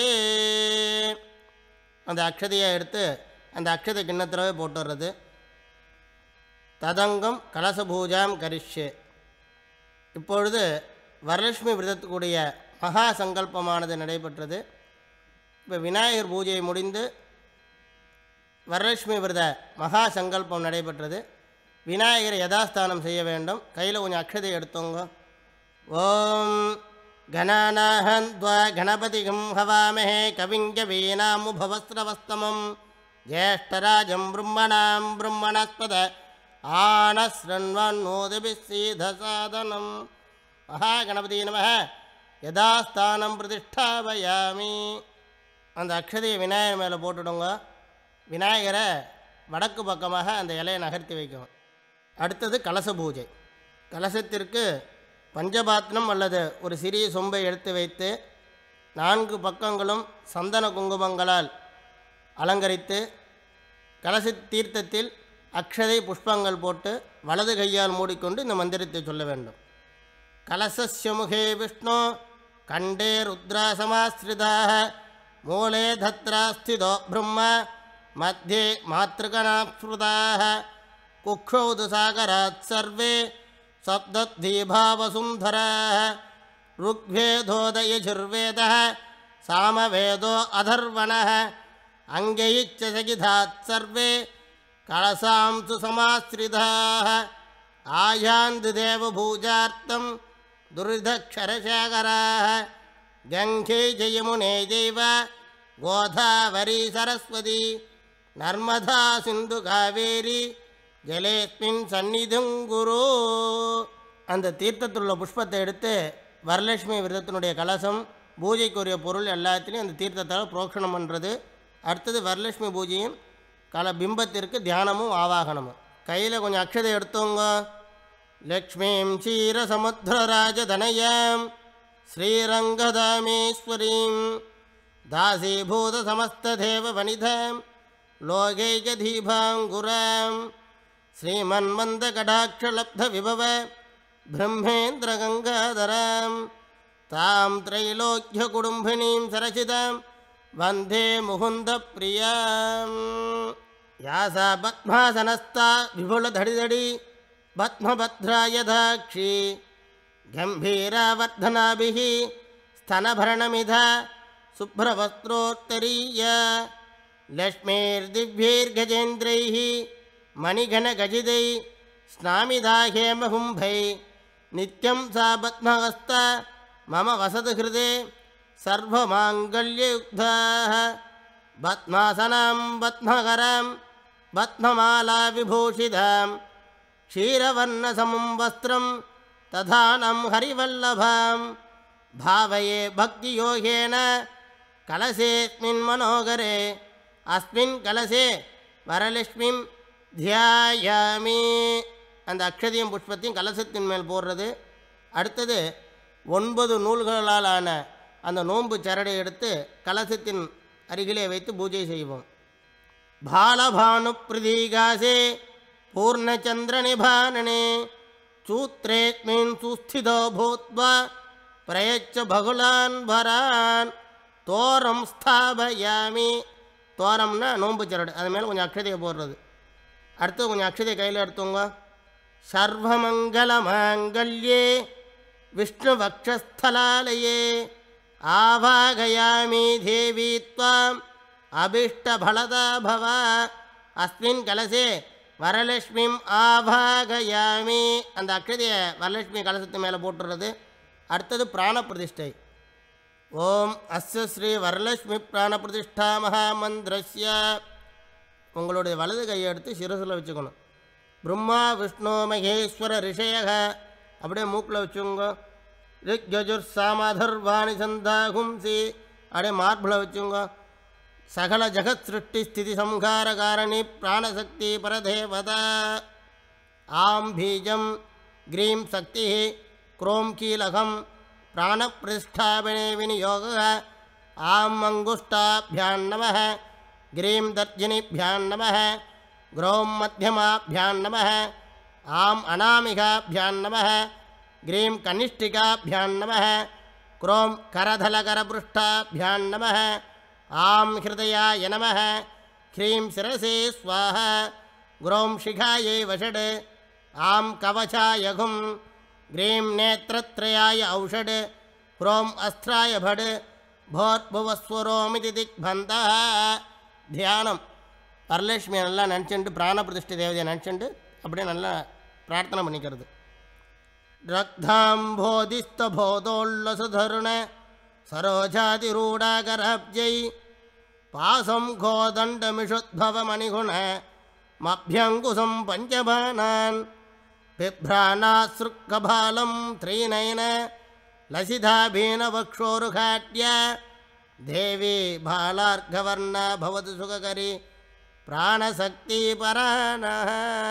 அந்த அக்ஷதையை எடுத்து அந்த அக்ஷதை கிண்ணத்திலவே போட்டு வர்றது. ததங்கம் கலச பூஜாம் கரிஷ்யே. இப்பொழுது வரலட்சுமி விரதத்துக்குரிய மகா சங்கல்பமானது நடைபெற்றது. இப்போ விநாயகர் பூஜை முடிந்து வரலட்சுமி விரத மகா சங்கல்பம் நடைபெற்றது. விநாயகரை யதாஸ்தானம் செய்ய வேண்டும். கையில் கொஞ்சம் அக்ஷதை எடுத்தோங்க. ஓம் கணாநாஹந்த்வா கணபதிகம் ஹவாமஹே கவிஞ்ச வீணாமுபவஸ்ரவஸ்தமம் ஜேஷ்டராஜம் பிரம்மணாம் பிரம்மணஸ்பத ஆனஸ்ரண்வன்னோதிபிஸ்ஸீதசாதனம் மகாகணபதி நமஹ யதாஸ்தானம் பிரதிஷ்டாபயாமி. அந்த அக்ஷதையை விநாயகர் மேலே போட்டுடுங்க. விநாயகரை வடக்கு பக்கமாக அந்த இலையை நகர்த்தி வைக்கும். அடுத்தது கலச பூஜை. கலசத்திற்கு பஞ்சபாத்திரம் அல்லது ஒரு சிறிய சொம்பை எடுத்து வைத்து நான்கு பக்கங்களும் சந்தன குங்குமங்களால் அலங்கரித்து கலச தீர்த்தத்தில் அக்ஷதை புஷ்பங்கள் போட்டு வலது கையால் மூடிக்கொண்டு இந்த மந்திரத்தை சொல்ல வேண்டும். கலசஸ்ய முகே விஷ்ணு கண்டே ருத்ரா சமாஸ்ரிதாக மூலே தத்ராஸ்திதோ பிரம்ம மத்தியே மாத்ருகணாப்ஸ்ருதாக குக்ஷௌது சாகராத் சர்வே சப்தத்வீபாவசுந்தராः ருக்வேதோதயஜுர்வேதः சாமவேதோ அதர்வணः அங்கைச்ச சகிதாத் சர்வே கலசாம்சு சமாஸ்ரிதாः ஆயாந்து தேவபூஜார்த்தம் துரிதக்ஷரசேகராः கங்கே ஜயமுனே ஜைவ கோதாவரி சரஸ்வதி நர்மதா சிந்து காவேரி ஜலேஸ்மின் சந்நிதுங்குரு. அந்த தீர்த்தத்தில் உள்ள புஷ்பத்தை எடுத்து வரலட்சுமி விரதத்தினுடைய கலசம் பூஜைக்குரிய பொருள் எல்லாத்துலேயும் அந்த தீர்த்தத்தால் புரோக்ஷணம் பண்ணுறது. அடுத்தது வரலட்சுமி பூஜையும் கல பிம்பத்திற்கு தியானமும் ஆவாகனமும். கையில் கொஞ்சம் அக்ஷதை எடுத்தோங்க. லக்ஷ்மீம் க்ஷீரசமுத்திரராஜதனயாம் ஸ்ரீரங்கதாமேஸ்வரீம் தாசீபூத சமஸ்ததேவ வனிதாம் லோகைகதீபாங்குராம் ஸ்ரீமன்மந்தகடாட்சலப்த விபவ பிரம்மேந்திர கங்காதராம் தாம் திரைலோக்கிய குடும்பினீம் சரசிதாம் வந்தே முகுந்த பிரியாம். யாசா பத்மாசனஸ்தா விபுலதடிதடி பத்மபத்ராயதாட்சி கம்பீராவர்தனாபிः ஸ்தனபரணமிதா சுப்ரவஸ்த்ரோத்தரீய லக்ஷ்மீர்திவ்யைர்கஜேந்திரைः மணிகணகஜிதை ஸ்நாமிதாஹேமகும்பை நித்யம் சா பத்மஹஸ்தா மம வசது ஹிருதே சர்வமாங்கல்யயுக்தாः பத்மாசனாம் பத்மகராம் பத்மமாலா விபூஷிதாம் க்ஷீரவர்ணசமம் வஸ்திரம் ததானம் ஹரிவல்லபாம் பாவயே பக்தியோகேன கலசேஸ்மின் மனோகரே அஸ்மின் கலசே வரலட்சுமிம் தியாயாமி. அந்த அக்ஷதியும் புஷ்பத்தையும் கலசத்தின் மேல் போடுறது. அடுத்தது ஒன்பது நூல்களால் ஆன அந்த நோன்பு சரடை எடுத்து கலசத்தின் அருகிலே வைத்து பூஜை செய்வோம். பாலபானு பிரதீகாசே பூர்ணச்சந்திர நிபானனே சூத்ரேஸ்மின் சுஸ்திதோ பூத்வா பிரயச்ச பகுலான் வரான் தோரம் ஸ்தாபயாமி. தோரம்னா நோன்பு சரடு, அது மேலே கொஞ்சம் அக்ஷதையை போடுறது. அடுத்து கொஞ்சம் அக்ஷதையை கையில் எடுத்தவங்க. சர்வமங்கல மாங்கல்யே விஷ்ணு வக்ஷஸ்தலாலயே ஆவாகயாமி தேவி த்வாம் அபிஷ்டபலதா பவ. அஸ்மின் கலசே வரலட்சுமிம் ஆவாகயாமி. அந்த அக்ஷதையை வரலட்சுமி கலசத்து மேலே போட்டுறது. அடுத்தது பிராண பிரதிஷ்டை. ஓம் அஸ்ய ஸ்ரீ வரலட்சுமி பிராண பிரதிஷ்டா மகாமந்திரஸ்ய. உங்களுடைய வலது கையை எடுத்து சிரசில் வச்சுக்கணும். பிரம்மா விஷ்ணு மகேஸ்வர ரிஷயக அப்படியே மூக்கில் வச்சுங்க. ரிக்யஜுர் சாமதர்வாணி சந்தாகும்சி அப்படியே மார்பில் வச்சுங்க. सकल जगत् सृष्टि स्थिति संहार कारिणी प्राणशक्ति परदेवता आं बीजं ग्रीं शक्ति क्रों कीलकं प्राणप्रतिष्ठापने विनियोगः आं अंगुष्ठाभ्यां नमः ग्रीं तर्जनीभ्यां नमः ग्रौं मध्यमाभ्यां नमः आं अनामिकाभ्यां नमः ग्रीं कनिष्ठिकाभ्यां नमः क्रों करधलकरपृष्ठाभ्यां नमः आं हृदयाय नमः ह्रीं शिरसे स्वाहा ग्रौं शिखायै वषड् आं कवचाय घुं ग्रीं नेत्रत्रयाय औषड् ह्रौं अस्त्राय भड् भोर्भुवस्वरोमिति दिग्बन्धः தியானம். வரலட்சுமியை நல்லா நினச்சிட்டு பிராண பிரதிஷ்டை தேவதையை நினச்சிட்டு அப்படியே நல்லா பிரார்த்தனை பண்ணிக்கிறது. ரக்தாம்போதிஸ்தபோதோல்லசுதருண சரோஜாதிரூடாகரப்ஜை பாசம் கோதண்டமிஷுத்பவமணிகுண மப்யங்குசம் பஞ்சபானான் பிப்ராணாஸ்ருக்கபாலம் த்ரீநயன லசிதாபீனவக்ஷோருகாட்ய தேவி பாலார்கவர்ணா பவது சுககரி பிராணசக்தி பராணः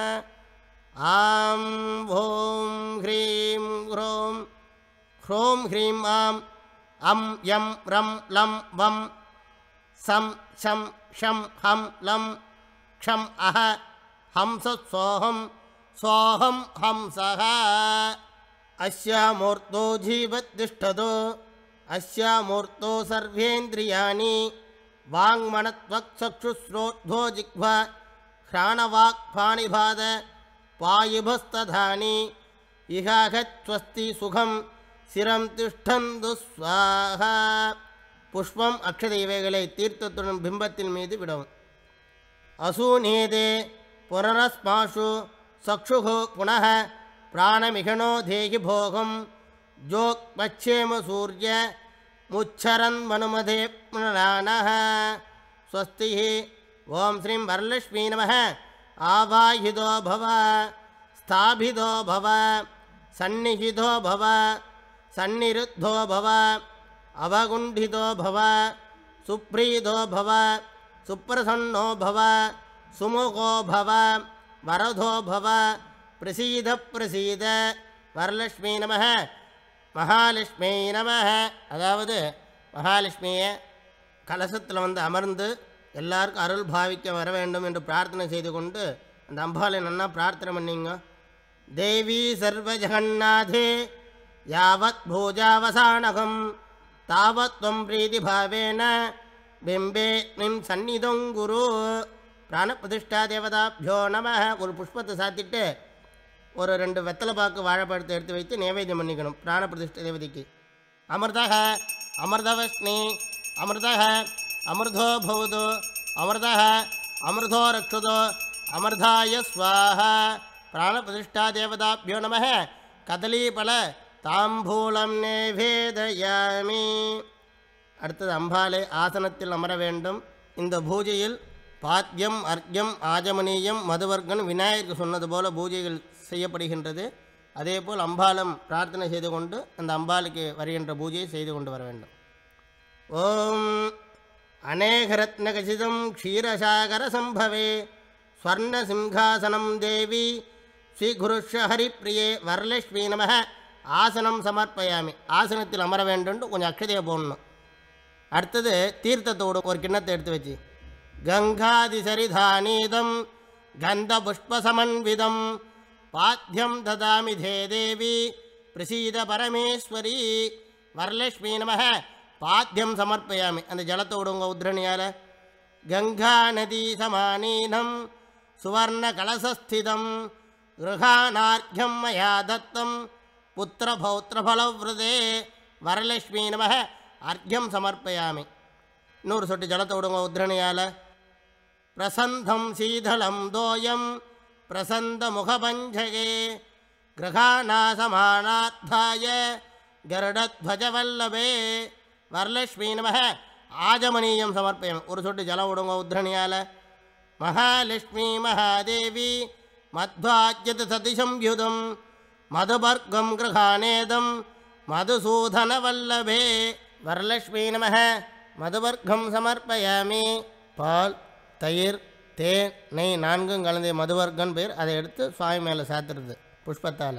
ஆம் ஓம் ஹ்ரீம் க்ரோம் ஹ்ரோம் ஹ்ரீம் ஆம் அம் யம் ரம் லம் வம் சம் ஷம் ஷம் ஹம் லம் க்ஷம் அஹ ஹம்ச சோஹம் சோஹம் ஹம்சஹ அஸ்யாமூர்த்தோ ஜீவத்திஷ்டதோ அஸ்யாமூர்த்தோ சர்வேந்திரியாணி வாங்மனத்வக்சக்ஷுஸ்ரோத்வோ ஜிஹ்வா ஹ்ராணவாக் பாணிபாத பாயுபஸ்ததானி இஹாகத்வஸ்தி சுகம் சிரம் திஷ்டந்து ஸ்வாஹா. புஷ்பம் அக்ஷதை இவைகளை தீர்த்தத்துடன் பிம்பத்தின் மீது விடவும். அசூநேதே புனரஸ்மாஷு சக்ஷுகு புனः பிராணமிகனோ தேகி போகம் ஜோக் பச்சேம சூர்ய முச்சரன் மனுமதே புனரானः ஸ்வஸ்தி. ஓம் ஸ்ரீம் வரலட்சுமி நமः. ஆவாஹிதோ பவ ஸ்தாபிதோ பவ சந்நிஹிதோ பவ சந்நிருத்தோ பவ அவகுண்டிதோ பவ சுப்ரீதோ பவ சுப்ரசன்னோ பவ சுமுகோ பவ வரதோ பவ பிரசீத பிரசீத. வரலட்சுமி நமः. மகாலட்சுமி நமः. அதாவது மகாலட்சுமியை கலசத்தில் வந்து அமர்ந்து எல்லாருக்கும் அருள் பாவிக்க வர வேண்டும் என்று பிரார்த்தனை செய்து கொண்டு அந்த அம்பாளை நன்னா பிரார்த்தனை பண்ணிங்க. தேவி சர்வ ஜெகநாதே யாவத் பூஜாவசானகம் தாவத் துவம் பிரீதி பாவேன பிம்பே நிம் சந்நிதம் குரு. பிராண பிரதிஷ்டா தேவதாபியோ நமः. ஒரு புஷ்பத்தை சாத்திட்டு ஒரு ரெண்டு வெத்தலை பாக்கு வாழைப்பழத்தை எடுத்து வைத்து நைவேத்தியம் பண்ணிக்கணும் பிராண பிரதிஷ்டை தேவதைக்கு. அமிர்தः அமிர்தவஸ்னி அமிர்தः அமிர்தோ பவது அமிர்தः அமிர்தோ ரக்ஷுதோ அமிர்தாய ஸ்வாஹா. பிராண பிரதிஷ்டா தேவதாபியோ நமः. கதலீபல தாம்பூலம் நேவேதயாமி. அடுத்தது அம்பாளை ஆசனத்தில் அமர வேண்டும். இந்த பூஜையில் பாத்தியம் அர்க்யம் ஆஜமனீயம் மதுவர்கன் விநாயகருக்கு சொன்னது போல பூஜைகள் செய்யப்படுகின்றது. அதேபோல் அம்பாளம் பிரார்த்தனை செய்து கொண்டு அந்த அம்பாளுக்கு வருகின்ற பூஜையை செய்து கொண்டு வர வேண்டும். ஓம் அநேகரத்னகசிதம் க்ஷீரசாகர சம்பவே ஸ்வர்ண சிம்ஹாசனம் தேவி ஸ்ரீகுருஷ ஹரிப்பிரியே வரலட்சுமி நமः. ஆசனம் சமர்ப்பயாமி. ஆசனத்தில் அமர வேண்டும். கொஞ்சம் அக்ஷதையை போடணும். அடுத்தது தீர்த்தத்தோடு ஒரு கிண்ணத்தை எடுத்து வச்சு கங்காதிசரிதானீதம் கந்த புஷ்பசமன்விதம் பாத்தியம் ததாமி தே தேவி பிரசீத பரமேஸ்வரி. வரலட்சுமி நமः. பாத்தியம் சமர்ப்பயாமி. அந்த ஜலத்தை விடுங்க உத்ரணியால். கங்கா நதி சமானீனம் சுவர்ண கலசஸ்திதம் கிருஹானார்க்யம் மயா தத்தம் புத்திர பௌத்திர பலவ்ரதே. வரலட்சுமி நமः. அர்க்யம் சமர்ப்பயாமி. இன்னொரு சொட்டு ஜலத்தை விடுங்க உத்ரணியால். பிரசந்தம் சீதளம் தோயம் பிரசந்த முகபஞ்சகே கிரகாநாசமானாத்தாய கருடத்வஜவல்லபே. வரலட்சுமி நமः. ஆஜமனீயம் சமர்ப்பயம். ஒரு சொட்டு ஜலம் விடுங்க உத்ரணியால். மகாலட்சுமி மகாதேவி மத்வாஜ்யத சதிசம்யுதம் மதுபர்கம் கிரகானேதம் மதுசூதனவல்லபே. வரலட்சுமி நமः. மதுவர்க்கம் சமர்ப்பயாமி. பால், தயிர், தேன், நெய் நான்கும் கலந்த மதுவர்க்கன் பேர். அதை எடுத்து சுவாமி மேலே சாத்துறது புஷ்பத்தால்.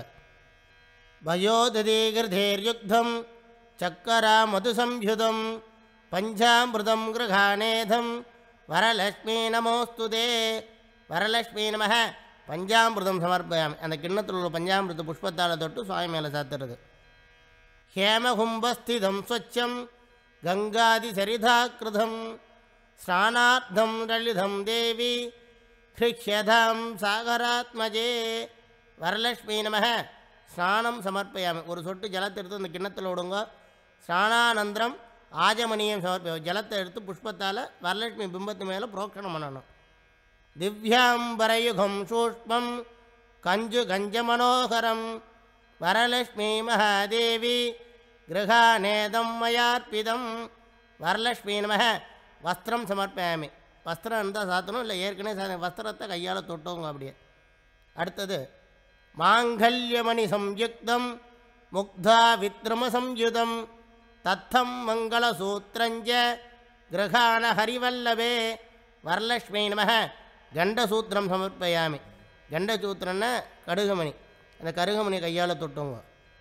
வயோததீகிருதேர்யுக்தம் சக்கரா மது சம்யுதம் பஞ்சாமிருதம் கிருகானேதம் வரலக்ஷ்மி நமோஸ்துதே. வரலக்ஷ்மி நமஹ. பஞ்சாமிருதம் சமர்ப்பயாமி. அந்த கிண்ணத்தில் உள்ள பஞ்சாமிருத புஷ்பத்தால் தொட்டு சுவாமி மேலே சாத்துறது. ஹேமகும்பஸ்திதம் ஸ்வச்சம் கங்காதி சரிதாக்கிருதம் ஸ்நானார்த்தம் லலிதம் தேவி ஹ்ருஹ்யதாம் சாகராத்மஜே. வரலக்ஷ்மி நமஹ. ஸ்நானம் சமர்ப்பயாமி. ஒரு சொட்டு ஜலத்தை எடுத்து அந்த கிண்ணத்தில் விடுங்க. ஸ்நானானந்தரம் ஆஜமனியம் சமர்ப்ப. ஜலத்தை எடுத்து புஷ்பத்தால் வரலட்சுமி பிம்பத்து மேலே புரோக்ஷணம் பண்ணணும். திவ்யாம்பரயுகம் சூஷ்மம் கஞ்சு கஞ்ச மனோகரம் வரலக்ஷ்மி மகாதேவி கிருஹாநேதம் மயார்ப்பிதம். வரலக்ஷ்மி நமஹ. வஸ்திரம் சமர்ப்பயாமி. வஸ்திரம் இருந்தால் சாத்தணும், இல்லை ஏற்கனவே சா வஸ்திரத்தை கையால் தொட்டோங்க அப்படியே. அடுத்தது மாங்கல்யமணி சம்யுக்தம் முக்தா வித்ரும சம்யுதம் தத்தம் மங்களசூத்திரஞ்ச கிருஹான ஹரிவல்லவே. வரலக்ஷ்மி நமஹ. கண்டசூத்திரம் சமர்ப்பயாமி. கண்டசூத்திரன்னா கடுகுமணி. அந்த கருகமணி கையால் தொட்டுங்க.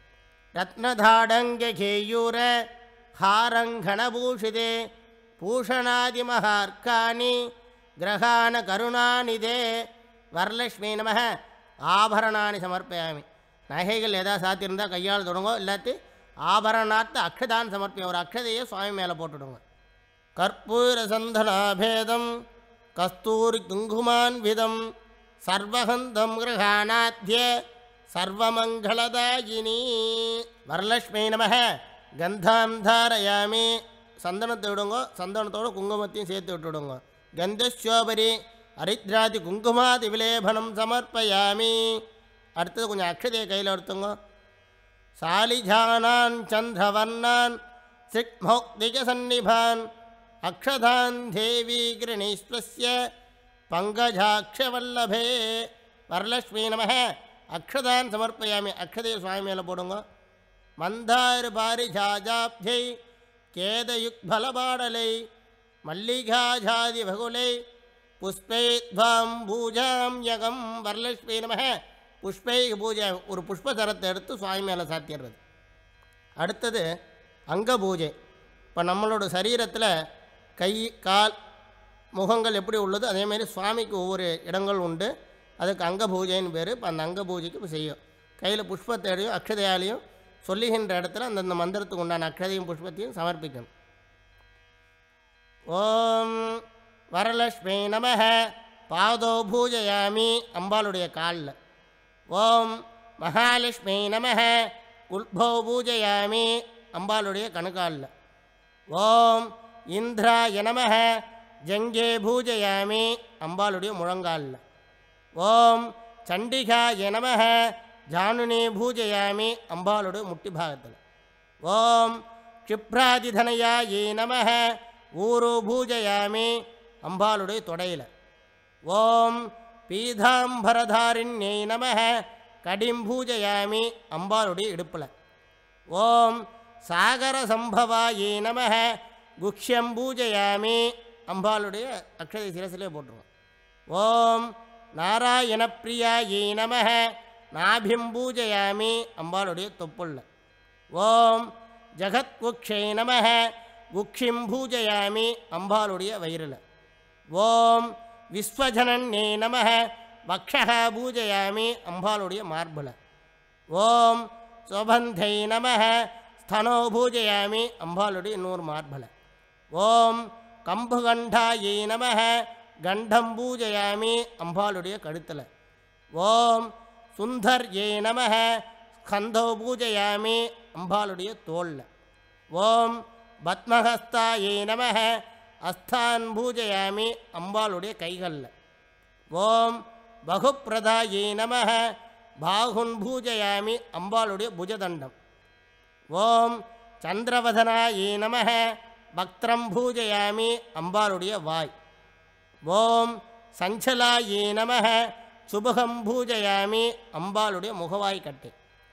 ரத்னதாடங்க கேயூர ஹாரங்கணபூஷிதே பூஷணாதி மகார்க்காணி கிரகான கருணாநிதே. வரலக்ஷ்மி நமஹ. ஆபரணானி சமர்ப்பயாமி. நகைகள் எதாவது சாத்தியிருந்தால் கையால் தொடங்கோ, இல்லாட்டி ஆபரணார்த்த அக்ஷதான் சமர்ப்பியம். ஒரு அக்ஷதையை சுவாமி மேலே போட்டுடுங்க. கற்பூர சந்தனாபேதம் கஸ்தூரி குங்குமான்விதம் சர்வகந்தம் கிருஹானாத்ய சர்வமங்களதாயினி. வரலக்ஷ்மி நமஹ. கந்தாம் தாரயாமி. சந்தனத்தை விடுங்க. சந்தனத்தோடு குங்குமத்தையும் சேர்த்து விட்டுவிடுங்க. கந்தஸ்யோபரி அரித்ராதி குங்குமாதி விலேபனம் சமர்ப்பயாமி. அடுத்தது கொஞ்சம் அக்ஷதையை கையில் எடுத்துங்க. சாலிஜானான் சந்திரவர்ணான் சிக்மௌக்திக சன்னிபான் அக்ஷதான் தேவி கிருணீஸ்வஸ்ய பங்கஜாட்சவல்லபே. வரலக்ஷ்மி நமஹ. அக்ஷதான் சமர்ப்பயாமி. அக்ஷதையை சுவாமி மேலே போடுங்க. மந்தார் பாரிஜாஜாப்தை கேதயுக்பலபாடலை மல்லிகாஜாதி பகுலை புஷ்பை துவாம் பூஜாம் யகம். வரலக்ஷ்மி நமஹ. புஷ்பை பூஜை. ஒரு புஷ்பசரத்தை எடுத்து சுவாமி மேலே சாத்திடுறது. அடுத்தது அங்க பூஜை. இப்போ நம்மளோட சரீரத்தில் கை, கால், முகங்கள் எப்படி உள்ளது அதேமாதிரி சுவாமிக்கு ஒவ்வொரு இடங்கள் உண்டு. அதுக்கு அங்க பூஜைன்னு பேர். இப்போ அந்த அங்க பூஜைக்கு இப்போ செய்யும். கையில் புஷ்பத்தையும் அக்ஷதையாலையும் சொல்லுகின்ற இடத்துல அந்தந்த மந்திரத்துக்கு உண்டான அக்ஷதையும் புஷ்பத்தையும் சமர்ப்பிக்கணும். ஓம் வரலக்ஷ்மி நமஹ. பாதோ பூஜையாமி. அம்பாளுடைய காலில். ஓம் மகாலட்சுமி நமஹ. குல்போ பூஜையாமி. அம்பாளுடைய கணுக்காலில். ஓம் இந்திராய நமஹ. ஜங்கே பூஜையாமி. அம்பாளுடைய முழங்காலில். ஓம் சண்டிகாய நமஹ. ஜானுனி பூஜையாமி. அம்பாளுடைய முட்டி பாகத்தில். ஓம் க்ஷிப்ராதிதனயாயை நமஹ. ஊரு பூஜையாமி. அம்பாளுடைய தொடையில். ஓம் பீதாம்பரதாரிண்யை நமஹ. கடிம் பூஜையாமி. அம்பாளுடைய இடுப்பில். ஓம் சாகர சம்பவாயை நமஹ. குக்ஷம் பூஜையாமி. அம்பாளுடைய அக்ஷதை சிரசிலே போட்டுருவோம். ஓம் நாராயண பிரியாயை நமஹ. நாபிம் பூஜையாமி. அம்பாளுடைய தொப்புள்ள. ஓம் ஜகத்குக்ஷை நமஹ. குக்ஷிம் பூஜையாமி. அம்பாளுடைய வயிறில். ஓம் விஸ்வஜனன்யே நமஹ. வக்ஷஹ பூஜையாமி. அம்பாளுடைய மார்பில். ஓம் சுபந்தை நமஹ. ஸ்தனோ பூஜையாமி. அம்பாளுடைய நூறு மார்பில். ஓம் கம்புகண்டாயை நமஹ. கண்டம் பூஜையாமி. அம்பாளுடைய கழுத்தில். ஓம் சுந்தர்யே நமஹ. ஸ்கந்தோ பூஜையாமி. அம்பாளுடைய தோளில். ஓம் பத்மஹஸ்தாயை நமஹ. அஸ்தான் பூஜையாமி. அம்பாளுடைய கைகளில். ஓம் பகுப்பிரதாயை நமஹ. பாகுன் பூஜையாமி. அம்பாளுடைய புஜதண்டம். ஓம் சந்திரவதனாயை நமஹ. பக்திரம் பூஜையாமி. அம்பாளுடைய வாய். ஓம் சஞ்சலாயை நமஹ. சுபகம் பூஜையாமி. அம்பாளுடைய முகவாய் கட்டை.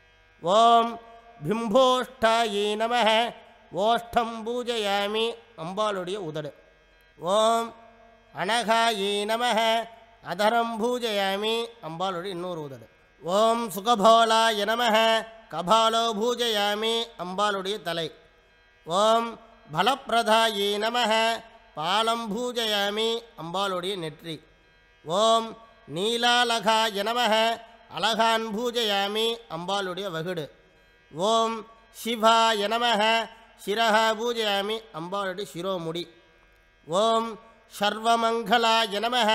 ஓம் பிம்போஷ்டாயை நமஹ. ஓஷ்டம் பூஜையாமி. அம்பாளுடைய உதடு. ஓம் அனகாயை நமஹ அதரம் பூஜயாமி அம்பாளுடைய இன்னொரு உதடு. ஓம் சுகபோலாய நமஹ கபாலோ பூஜயாமி அம்பாளுடைய தலை. ஓம் பலப்பிரதாயை நமஹ பாலம் பூஜயாமி அம்பாளுடைய நெற்றி. ஓம் நீலாலகாய நமஹ அலகான் பூஜயாமி அம்பாளுடைய வகுடு. ஓம் சிவாய நமஹ சிரஹ பூஜயாமி அம்பாளுடைய சிரோமுடி. ஓம் சர்வமங்களாய நமஹ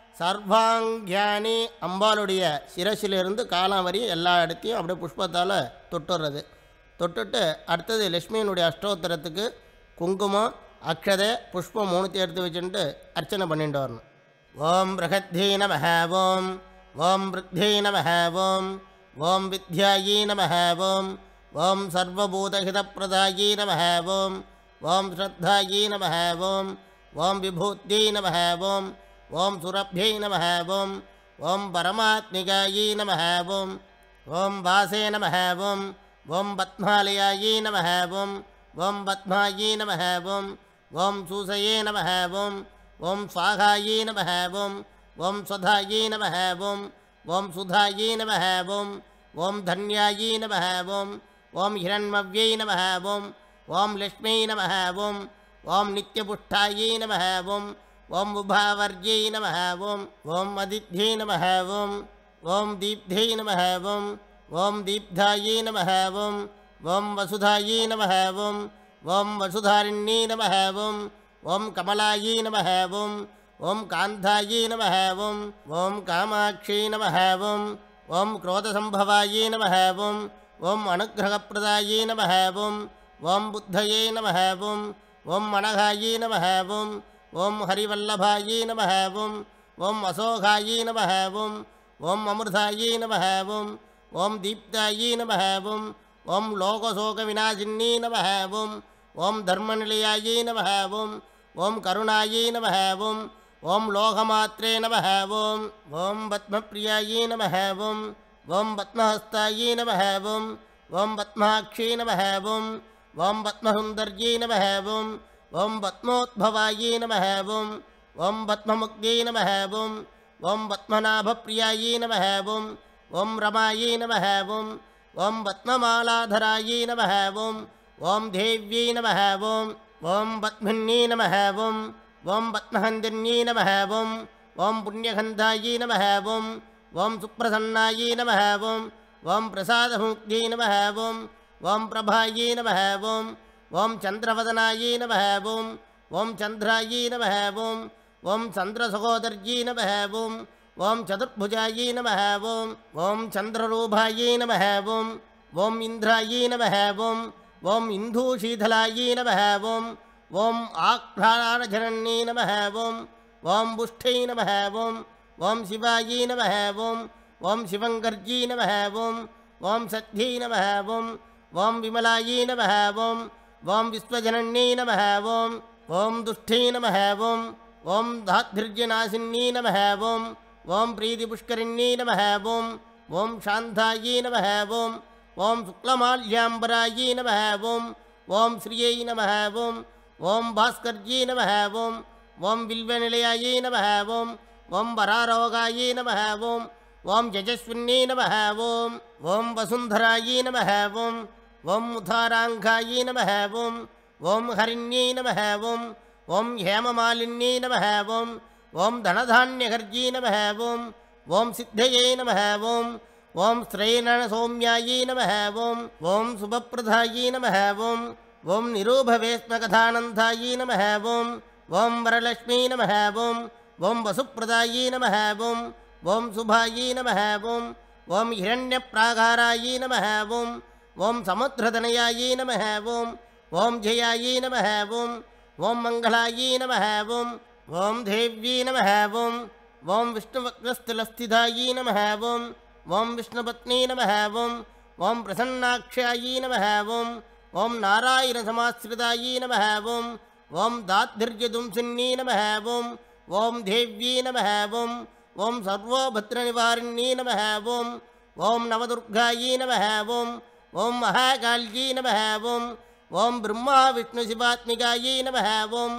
சர்வாங்கியானி அம்பாளுடைய சிரசிலிருந்து காலம் வரையும் எல்லா இடத்தையும் அப்படியே புஷ்பத்தால் தொட்டுறது. தொட்டுட்டு அடுத்தது லக்ஷ்மியினுடைய அஷ்டோத்தரத்துக்கு குங்குமம் அக்ஷதை புஷ்பம் மூணுத்தையும் எடுத்து வச்சுட்டு அர்ச்சனை பண்ணிட்டு வரணும். ஓம் பிரகத்தீ நமஹ ஓம் ஓம் விருத்தீ நமஹ ஓம் ஓம் வித்யாயீ நமஹ ஓம் ஓம் சர்வபூதஹிதப்பிரதாயீ நமஹ ஓம் ஓம் ஸ்ரத்தாயீ நமஹ ஓம் ஓம் விபூத்யை நமஹ ஓம் ஓம் சுரப்யை நமஹ ஓம் ஓம் பரமாத்மிகாயை நமஹ ஓம் ஓம் வாசே நமஹ ஓம் ஓம் பத்மாலயாயை நமஹ ஓம் ஓம் பத்மாயை நமஹ ஓம் ஓம் சூசயே நமஹ ஓம் ஓம் ஸ்வாகாயை நமஹ ஓம் ஓம் ஸ்வதாயை நமஹ ஓம் ஓம் சுதாயை நமஹ ஓம் ஓம் தன்யாயை நமஹ ஓம் ஓம் ஹிரண்மவ்யை நமஹ ஓம் ஓம் லக்ஷ்மை நமஹ ஓம் ஓம் நித்யபுஷ்டாயை நமஹ ஓம் ஓம் உபாவர்யை நமஹ ஓம் ஓம் அதித்யை நமஹ ஓம் ஓம் தீப்தை நமஹ ஓம் ஓம் தீப்தாயை நமஹ ஓம் ஓம் வசுதாயை நமஹ ஓம் ஓம் வசுதாரிண்யை நமஹ ஓம் ஓம் கமலாயை நமஹ ஓம் ஓம் காந்தாயை நமஹ ஓம் ஓம் காமாட்சி நமஹ ஓம் ஓம் क्रोधसंभवायै நமஹ ஓம் ஓம் அனுக்கிரகப்பிரதாயை நமஹ ஓம் ஓம் புத்தயே நமஹ ஓம் ஓம் மனகாயை நமஹ ஓம் ஓம் ஹரிவல்லபாயை நமஹ ஓம் ஓம் அசோகாயை நமஹ ஓம் ஓம் அமிர்தாயை நமஹ ஓம் ஓம் தீப்தாயை நமஹ ஓம் ஓம் லோகசோகவிநாசின்யை நமஹ ஓம் ஓம் தர்மநிலையாயை நமஹ ஓம் ஓம் கருணாயை நமஹ ஓம் ஓம் லோகமாத்ரே நமஹ ஓம் ஓம் பத்மப்ரியாயை நமஹ ஓம் ஓம் பத்மஹஸ்தாயை நமஹ ஓம் ஓம் பத்மாக்ஷை நமஹ ஓம் ஓம் பத்மசுந்தர்யை நமஹ ஓம் ஓம் பத்மோத்பவாயை நமஹ ஓம் ஓம் பத்மமுக்தியை நமஹ ஓம் ஓம் பத்மநாபப்ரியாயை நமஹ ஓம் ஓம் ரமாயை நமஹ ஓம் ஓம் பத்மமாலாதராயை நமஹ ஓம் ஓம் தேவ்யை நமஹ ஓம் ஓம் பத்மின்யை நமஹ ஓம் ஓம் பத்மஹந்தின்யை நமஹ ஓம் ஓம் புண்ணியகந்தாயை நமஹ ஓம் ஓம் சுப்ரசன்னாயை நமஹ ஓம் ஓம் பிரசாதமுக்தியை நமஹ ஓம் ஓம் பிரபாயை நமஹ ஓம் ஓம் சந்திரவதனாயை நமஹ ஓம் ஓம் சந்திராயை நமஹ ஓம் ஓம் சந்திரசகோதர்யை நமஹ ஓம் ஓம் சதுர்புஜாயை நமஹ ஓம் ஓம் சந்திரரூபாயை நமஹ ஓம் ஓம் இந்திராயை நமஹ ஓம் ஓம் இந்தூஷீதலாயை நமஹ ஓம் ஓம் ஆக்ராணஜனன்யை நமஹ ஓம் ஓம் புஷ்டை நமஹ ஓம் ஓம் சிவாயை நமஹ ஓம் ஓம் சிவங்கர்ஜை நமஹ ஓம் ஓம் சத்யை நமஹ ஓம் ஓம் விமலாயை நமஹ ஓம் ஓம் விஸ்வஜனன்யை நமஹ ஓம் ஓம் துஷ்டை நமஹ ஓம் ஓம் தாத்ரிர்ஜநாசின்யை நமஹ ஓம் ஓம் பிரீதிபுஷ்கரிண்யை நமஹ ஓம் ஓம் சாந்தாயை நமஹ ஓம் ஓம் சுக்லமால்யாம்பராயை நமஹ ஓம் ஓம் ஸ்ரீயை நமஹ ஓம் ஓம் பாஸ்கர்ஜை நமஹ ஓம் ஓம் வில்வநிலையாயை நமஹ ஓம் ஓம் வராரோகாயை நமஹ ஓம் ஓம் யஜஸ்வின்யை நமஹ ஓம் ஓம் வசுந்தராயை நமஹ ஓம் ஓம் முதாராங்காயை நமஹ ஓம் ஓம் ஹரிண்யை நமஹ ஓம் ஓம் ஹேமமாலின்யை நமஹ ஓம் ஓம் தனதான்யகர்ஜை நமஹ ஓம் ஓம் சித்தையை நமஹ ஓம் ஓம் ஸ்ரேணசௌமியாயை நமஹ ஓம் ஓம் சுபப்பிரதாயை நமஹ ஓம் ஓம் நிரூபவேஸ்மகதானந்தாயை நமஹ ஓம் ஓம் வரலக்ஷ்மீ நமஹ ஓம் ஓம் வசுப்பிரதாயை நமஹ ஓம் ஓம் சுபாயை நமஹ ஓம் ஓம் ஹிரண்யப்ராகாராயை நமஹ ஓம் ஓம் சமுத்திரதனயாயை நமஹ ஓம் ஓம் ஜெயாயை நமஹ ஓம் ஓம் மங்களாயை நமஹ ஓம் ஓம் தேவ்யை நமஹ ஓம் ஓம் விஷ்ணுவக்ரஸ்தலஸ்திதாயை நமஹ ஓம் ஓம் விஷ்ணுபத்னி நமஹ ஓம் ஓம் பிரசன்னாக்ஷாயை நமஹ ஓம் ஓம் நாராயணசமாஸ்ரிதாயை நமஹ ஓம் ஓம் தாத்ரிர்யதும்சின்யை நமஹ ஓம் ஓம் தேவ்யை நமஹ ஓம் ஓம் சர்வோபத்ரநிவாரிண்யை நமஹ ஓம் ஓம் நவதுர்காயை நமஹ ஓம் ஓம் மகாகால்யை நமஹ ஓம் ஓம் பிரம்மா விஷ்ணு சிவாத்மிகாயை நமஹ ஓம்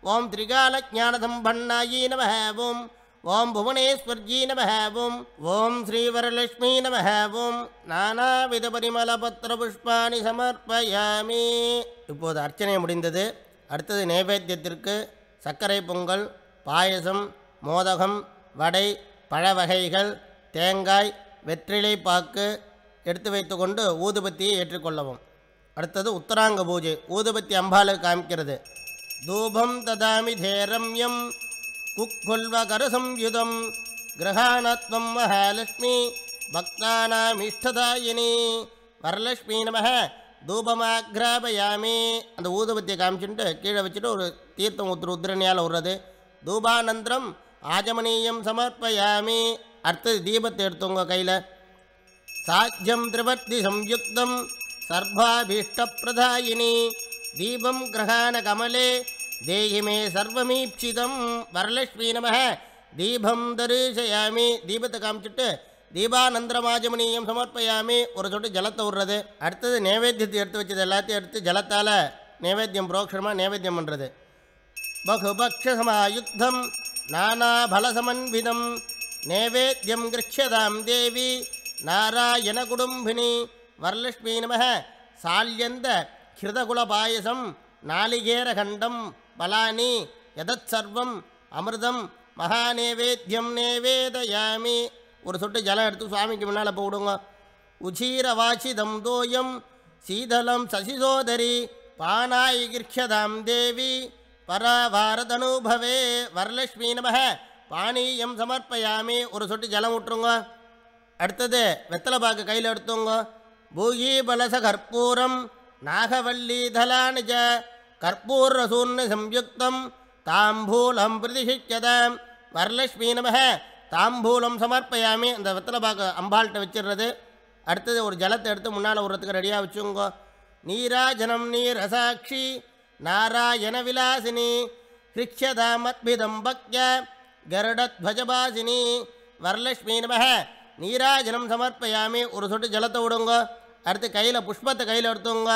ஓம் திரிகாலஜானசம்பன்னாயி நமः ஓம் ஓம் புவனேஸ்வர்ஜி நமः ஓம் ஓம் ஸ்ரீவரலட்சுமி நமः ஓம் நானாவித பரிமள பத்திர புஷ்பாணி சமர்ப்பயாமி. இப்போது அர்ச்சனை முடிந்தது. அடுத்தது நைவேத்தியத்திற்கு சர்க்கரை பொங்கல், பாயசம், மோதகம், வடை, பழ வகைகள், தேங்காய், வெற்றிலை பாக்கு எடுத்து வைத்துக்கொண்டு ஊதுபத்தியை ஏற்றுக்கொள்ளவும். அடுத்தது உத்தராங்க பூஜை. ஊதுபத்தி அம்பாளுக்கு காமிக்கிறது. தூபம் ததாமி தேரம்யம் குக்கொல்வகரசம்யுதம் கிரகாணத்வம் மகாலட்சுமி பக்தானாம் இஷ்டதாயினி. வரலட்சுமி நமः தூபமாக்ராபயாமி. அந்த ஊதுபத்தியை காமிச்சுட்டு கீழே வச்சுட்டு ஒரு தீர்த்தம் ஊற்று உத்திரணியால் விடுறது. தூபானந்திரம் ஆஜமனீயம் சமர்ப்பயாமி. அடுத்தது தீபத்தை எடுத்துங்க கையில். சாஜ்யம் திரிவர்த்தி சம்யுக்தம் சர்வாபீஷ்டப்பிரதாயினி தீபம் கிரகாண கமலே தேகிமே சர்வமீப்சிதம். வரலட்சுமி நமः தீபம் தரிசயாமி. தீபத்தை காமிச்சிட்டு தீபானந்திரமாஜமனீயம் சமர்ப்பயாமி. ஒரு சொட்டு ஜலத்தை விடுறது. அடுத்தது நைவேத்தியத்தை எடுத்து வச்சது எல்லாத்தையும் எடுத்து ஜலத்தால் நைவேத்தியம் புரோக்ஷமாக நைவேத்தியம் பண்ணுறது. பகுபக்ஷசமாயுக்தம் நானாபலசமன்விதம் நைவேத்தியம் கிருஷ்யதாம் தேவி நாராயண குடும்பினி. வரலட்சுமி நமः சால்யந்த ஹிருதகுலபாயசம் நாளிகேரகண்டம் பலானி யதத் சர்வம் அமிர்தம் மகாநேவேத்தியம் நேவேதயாமி. ஒரு சொட்டு ஜலம் எடுத்து சுவாமிக்கு முன்னால் போடுங்க. உச்சீரவாசிதம் தோயம் சீதலம் சசிசோதரி பானாய் கிருஷ்யதாம் தேவி பராவாரதனுபவே. வரலட்சுமி நமः பானீயம் சமர்ப்பயாமி. ஒரு சொட்டு ஜலம் விட்டுருங்க. அடுத்தது வெத்தலை பாக்கு கையில் எடுத்துங்க. பூகி பலச கற்பூரம் நாகவல்லி தலானிஜ கற்பூரசூர்ண சம்யுக்தம் தாம்பூலம் பிரதிஷிச்சதாம். வரலட்சுமி நமः தாம்பூலம் சமர்ப்பயாமி. அந்த வெத்தலை பாக்கு அம்பாள்கிட்ட வச்சிடுறது. அடுத்தது ஒரு ஜலத்தை எடுத்து முன்னால் விடுறதுக்கு ரெடியாக வச்சுங்க. நீராஜனம் நீரசாட்சி நாராயண விலாசினி ஹிருக்ஷதாம் அத்பிதம் பக்ய கருடத்வஜபாசினி. வரலட்சுமி நமः நீராஜனம் சமர்ப்பயாமி. ஒரு சொட்டு ஜலத்தை விடுங்க. அடுத்து கையில் புஷ்பத்தை கையில் எடுத்துங்க.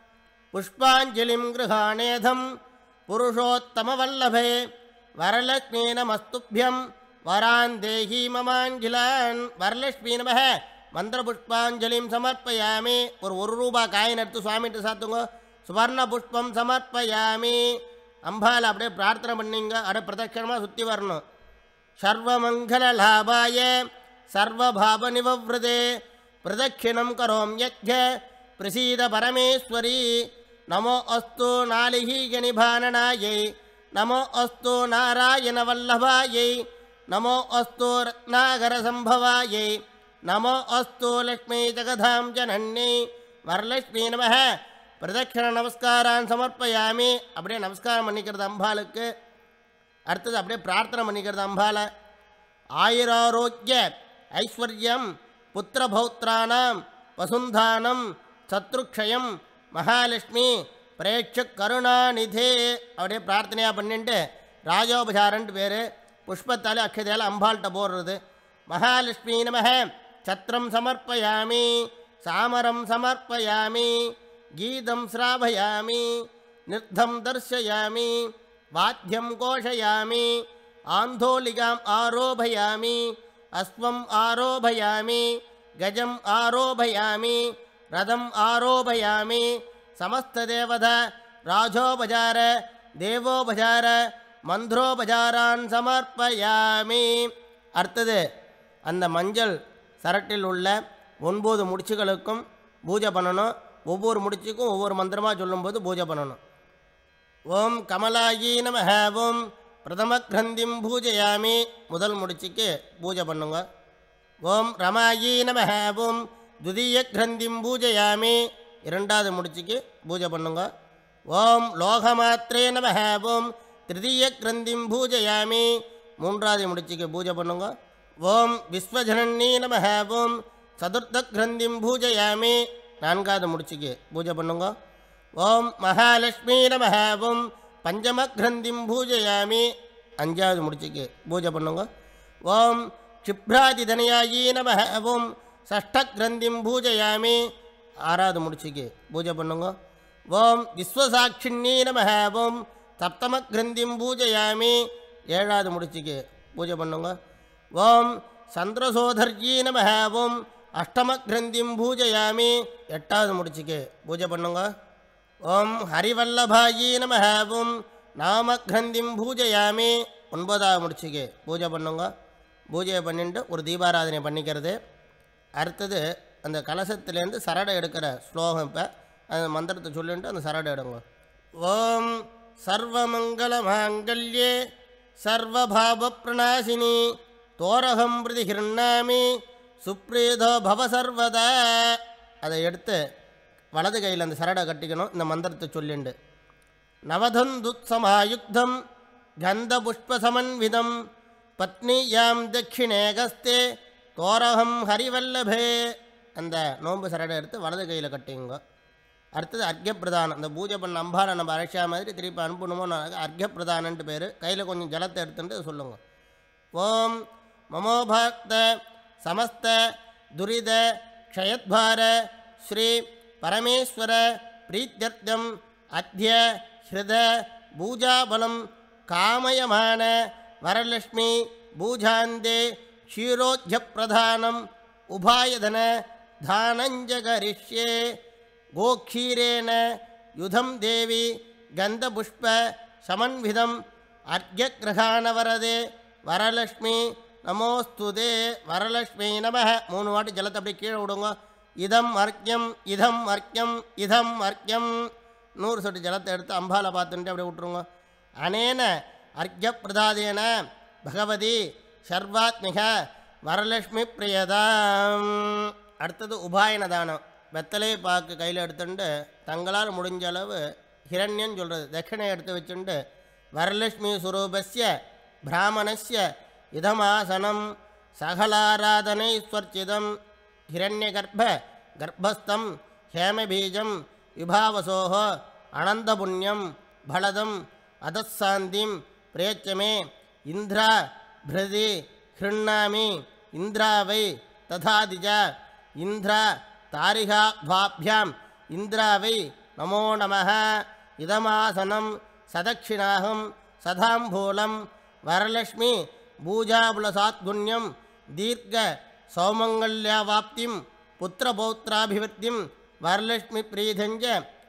புஷ்பாஞ்சலிம் கிருஹாணேதம் புருஷோத்தம வல்லபே வரலட்சுமி நமஸ்துபியம் வரான் தேஹி மமாஞ்சிலான். வரலட்சுமி நமः மந்திர புஷ்பாஞ்சலிம் சமர்ப்பயாமி. ஒரு ஒரு ரூபா காயின் எடுத்து சுவாமிகிட்ட சாத்துங்க. சுவர்ண புஷ்பம் சமர்ப்பயாமி. அம்பால் அப்படியே பிரார்த்தனை பண்ணிங்க. அப்படியே பிரதட்சணமாக சுற்றி வரணும். சர்வமங்கல லாபாய சர்வபாப நிவவ்ருதே பிரதட்சிணம் கரோம் யஜ்ஞ பிரசீத பரமேஸ்வரி. நமோ அஸ்து நாளிகீகணிபானனாயை நமோ அஸ்து நாராயண வல்லபாயை நமோ அஸ்து ரத்னாகர சம்பவாயை நமோ அஸ்து லக்ஷ்மி ஜகதாம் ஜனன்யை. வரலட்சுமி நமः பிரதட்சிண நமஸ்காரான் சமர்ப்பயாமி. அப்படியே நமஸ்காரம் பண்ணிக்கிறது அம்பாளுக்கு. அடுத்தது அப்படியே பிரார்த்தனை பண்ணிக்கிறது அம்பாலை. ஆயுராரோக்கிய ஐஸ்வர்யம் புத்திரபௌத்ராணாம் வசுந்தானம் சத்ருக்ஷயம் மகாலட்சுமி பிரேட்ச கருணாநிதே. அப்படியே பிரார்த்தனையாக பண்ணிட்டு ராஜோபசாரன்ட்டு பேர். புஷ்பத்தால் அக்ஷதையால் அம்பாள்கிட்ட போடுறது. மகாலட்சுமி நமः சத்திரம் சமர்ப்பயாமி சாமரம் சமர்ப்பயாமி கீதம் ஸ்ராபயாமி நிர்த்தம் தர்சயாமி வாத்தியம் கோஷயாமி ஆந்தோலிகாம் ஆரோபயாமி அஸ்வம் ஆரோபயாமி கஜம் ஆரோபயாமி ரதம் ஆரோபயாமி சமஸ்ததேவத ராஜோபசார தேவோபசார மந்திரோபசாரான் சமர்ப்பயாமி. அடுத்தது அந்த மஞ்சள் சரட்டில் உள்ள ஒன்பது முடிச்சுகளுக்கும் பூஜை பண்ணணும். ஒவ்வொரு முடிச்சுக்கும் ஒவ்வொரு மந்திரமாக சொல்லும்போது பூஜை பண்ணணும். ஓம் கமலாயி நமः ஓம் பிரதம கிரந்திம் பூஜையாமி. முதல் முடிச்சுக்கு பூஜை பண்ணுங்க. ஓம் ரமாயி நமः ஓம் துதிய கிரந்திம் பூஜையாமி. இரண்டாவது முடிச்சுக்கு பூஜை பண்ணுங்க. ஓம் லோகமாத்ரே நமः ஓம் திருதிய கிரந்திம் பூஜையாமி. மூன்றாவது முடிச்சுக்கு பூஜை பண்ணுங்க. ஓம் விஸ்வஜனனி நமः ஓம் சதுர்த்த கிரந்திம் பூஜையாமி. நான்காவது முடிச்சுக்கு பூஜை பண்ணுங்க. ஓம் மகாலட்சுமி நமः ஓம் பஞ்சம கிரந்திம் பூஜையாமி. அஞ்சாவது முடிச்சுக்கு பூஜை பண்ணுங்க. ஓம் க்ஷிப்ராதிதனயாயி நமः ஓம் ஷஷ்ட கிரந்திம் பூஜையாமி. ஆறாவது முடிச்சுக்கு பூஜை பண்ணுங்க. ஓம் விஸ்வசாட்சிணி நமः ஓம் சப்தம கிரந்திம் பூஜையாமி ஏழாவது முடிச்சுக்கு பூஜை பண்ணுங்க. ஓம் சந்திரசோதர்ஜி நம. ஓம் அஷ்டம கிரந்திம் பூஜையாமி எட்டாவது முடிச்சுக்கு பூஜை பண்ணுங்க. ஓம் ஹரிவல்லபாயி நம. ஓம் நாம கிரந்திம் பூஜையாமி ஒன்பதாவது முடிச்சுக்கு பூஜை பண்ணுங்க. பூஜையை பண்ணிட்டு ஒரு தீபாராதனை பண்ணிக்கிறது. அடுத்தது அந்த கலசத்துலேருந்து சரடை எடுக்கிற ஸ்லோகம். இப்போ அந்த மந்திரத்தை சொல்லிட்டு அந்த சரடை எடுங்க. ஓம் சர்வமங்கல மாங்கல்யே சர்வபாவ பிரணாசினி தோரகம் பிரதி ஹிருண்ணாமி சுப்ரீதோ பவ சர்வதா. அதை எடுத்து வலது கையில் அந்த சரடை கட்டிக்கணும். இந்த மந்திரத்தை சொல்லிண்டு நவதந்துத்சமாயுக்தம் கந்த புஷ்பசமன்விதம் பத்னியாம் தட்சிணே கஸ்தே தோரகம் ஹரிவல்லபே. அந்த நோன்பு சரடை எடுத்து வலது கையில் கட்டிங்க. அடுத்தது அர்க்யப்பிரதானம். அந்த பூஜை பண்ண அம்பாவை நம்ம அரைச்சா மாதிரி திருப்பி அனுப்பணுமோ அர்க்யப்பிரதானன்ட்டு பேர். கையில் கொஞ்சம் ஜலத்தை எடுத்துட்டு சொல்லுங்க. ஓம் மமோபாக்த சமஸ்த துரித க்ஷயத்பார ஸ்ரீ பரமேஸ்வர பிரீத்யர்த்தம் அத்ய ஹிருத பூஜாபலம் காமயமான வரலக்ஷ்மி பூஜாந்தே க்ஷீரோத்யப்பிரதானம் உபாயதன தானஞ்சகரிஷ்யே கோக்ஷீரேன யுதம் தேவி கந்தபுஷ்ப சமன்விதம் அர்க்யக்ரகாணவரதே வரலக்ஷ்மி நமோஸ்துதே. வரலக்ஷ்மி நம. மூணு வாட்டி ஜலத்தை அப்படியே கீழே விடுங்க. இதம் அர்க்யம் இதம் அர்க்யம் இதம் அர்க்யம். நூறு சொட்டு ஜலத்தை எடுத்து அம்பாவில் பார்த்துட்டு அப்படியே விட்டுருங்க. அனேன அர்க்யப்பிரதாதேன பகவதி சர்வாத்மிக வரலக்ஷ்மி பிரியதாம். அடுத்தது உபாயன தானம். வெத்தலை பாக்கு கையில் எடுத்துட்டு தங்களால் முடிஞ்ச அளவு ஹிரண்யன் சொல்கிறது தட்சிணை எடுத்து வச்சுட்டு வரலக்ஷ்மி சுரூபஸ்ய பிராமணஸ்ய இதமாசனம் சகலாராதனை ஸ்வர்ச்சிதம் ஹிரண்யகர்ப்ப கர்ப்பஸ்தம் ஹேமபீஜம் விபாவசோஹ அனந்தபுண்ணியம் பலதம் அதசாந்திம் பிரேச்சமே இந்திரா பிருதி ஹிருண்ணாமி இந்திராவை ததாதிஜா இந்திரா தாரிகா பாப்யாம் இந்திராவை நமோ நமஹ. இதமாசனம் சதக்ஷிணாகம் சதாம்பூலம் வரலக்ஷ்மி பூஜாபுலசாத்குண்யம் தீர்க்க சௌமங்கல்யாவாப்திம் புத்திரபௌத்திராபிவிருத்திம் வரலக்ஷ்மி பிரீதஞ்ச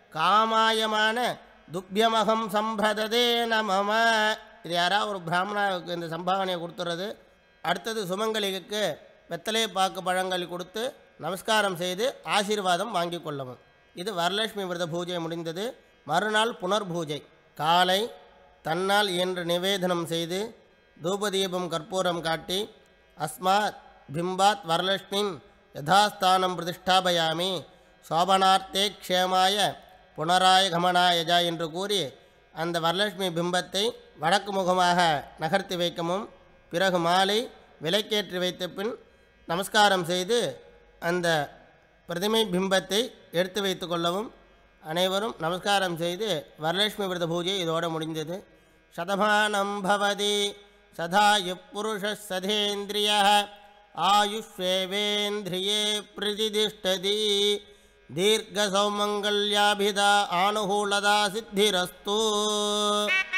காமாயமான துப்பியமகம் சம்பிரததே நமம. இது யாராவது ஒரு பிராமணாவுக்கு இந்த சம்பாவனையை கொடுத்துறது. அடுத்தது சுமங்கலிக்கு வெத்தலை பாக்கு பழங்கள் கொடுத்து நமஸ்காரம் செய்து ஆசீர்வாதம் வாங்கி கொள்ளவும். இது வரலட்சுமி விரத பூஜை முடிந்தது. மறுநாள் புனர் பூஜை. காலை தன்னால் இயன்று நிவேதனம் செய்து தூபதீபம் கற்பூரம் காட்டி அஸ்மாத் பிம்பாத் வரலட்சுமிம் யதாஸ்தானம் பிரதிஷ்டாபயாமி சோபனார்த்தே க்ஷேமாய புனராய கமனாயஜா என்று கூறி அந்த வரலட்சுமி பிம்பத்தை வடக்கு முகமாக நகர்த்தி வைக்கவும். பிறகு மாலை விலைக்கேற்றி வைத்த பின் நமஸ்காரம் செய்து அந்த பிரதிமை பிம்பத்தை எடுத்து வைத்து கொள்ளவும். அனைவரும் நமஸ்காரம் செய்து வரலட்சுமி விரத பூஜை இதோடு முடிந்தது. சதமானம் பவதி சதாயு புருஷ சதேந்திரிய ஆயுஷ்வேவேந்திரியே பிரதிதிஷ்டதி தீர்க்க சௌமங்கல்யாபிதா ஆனுகூலதா சித்திரஸ்து.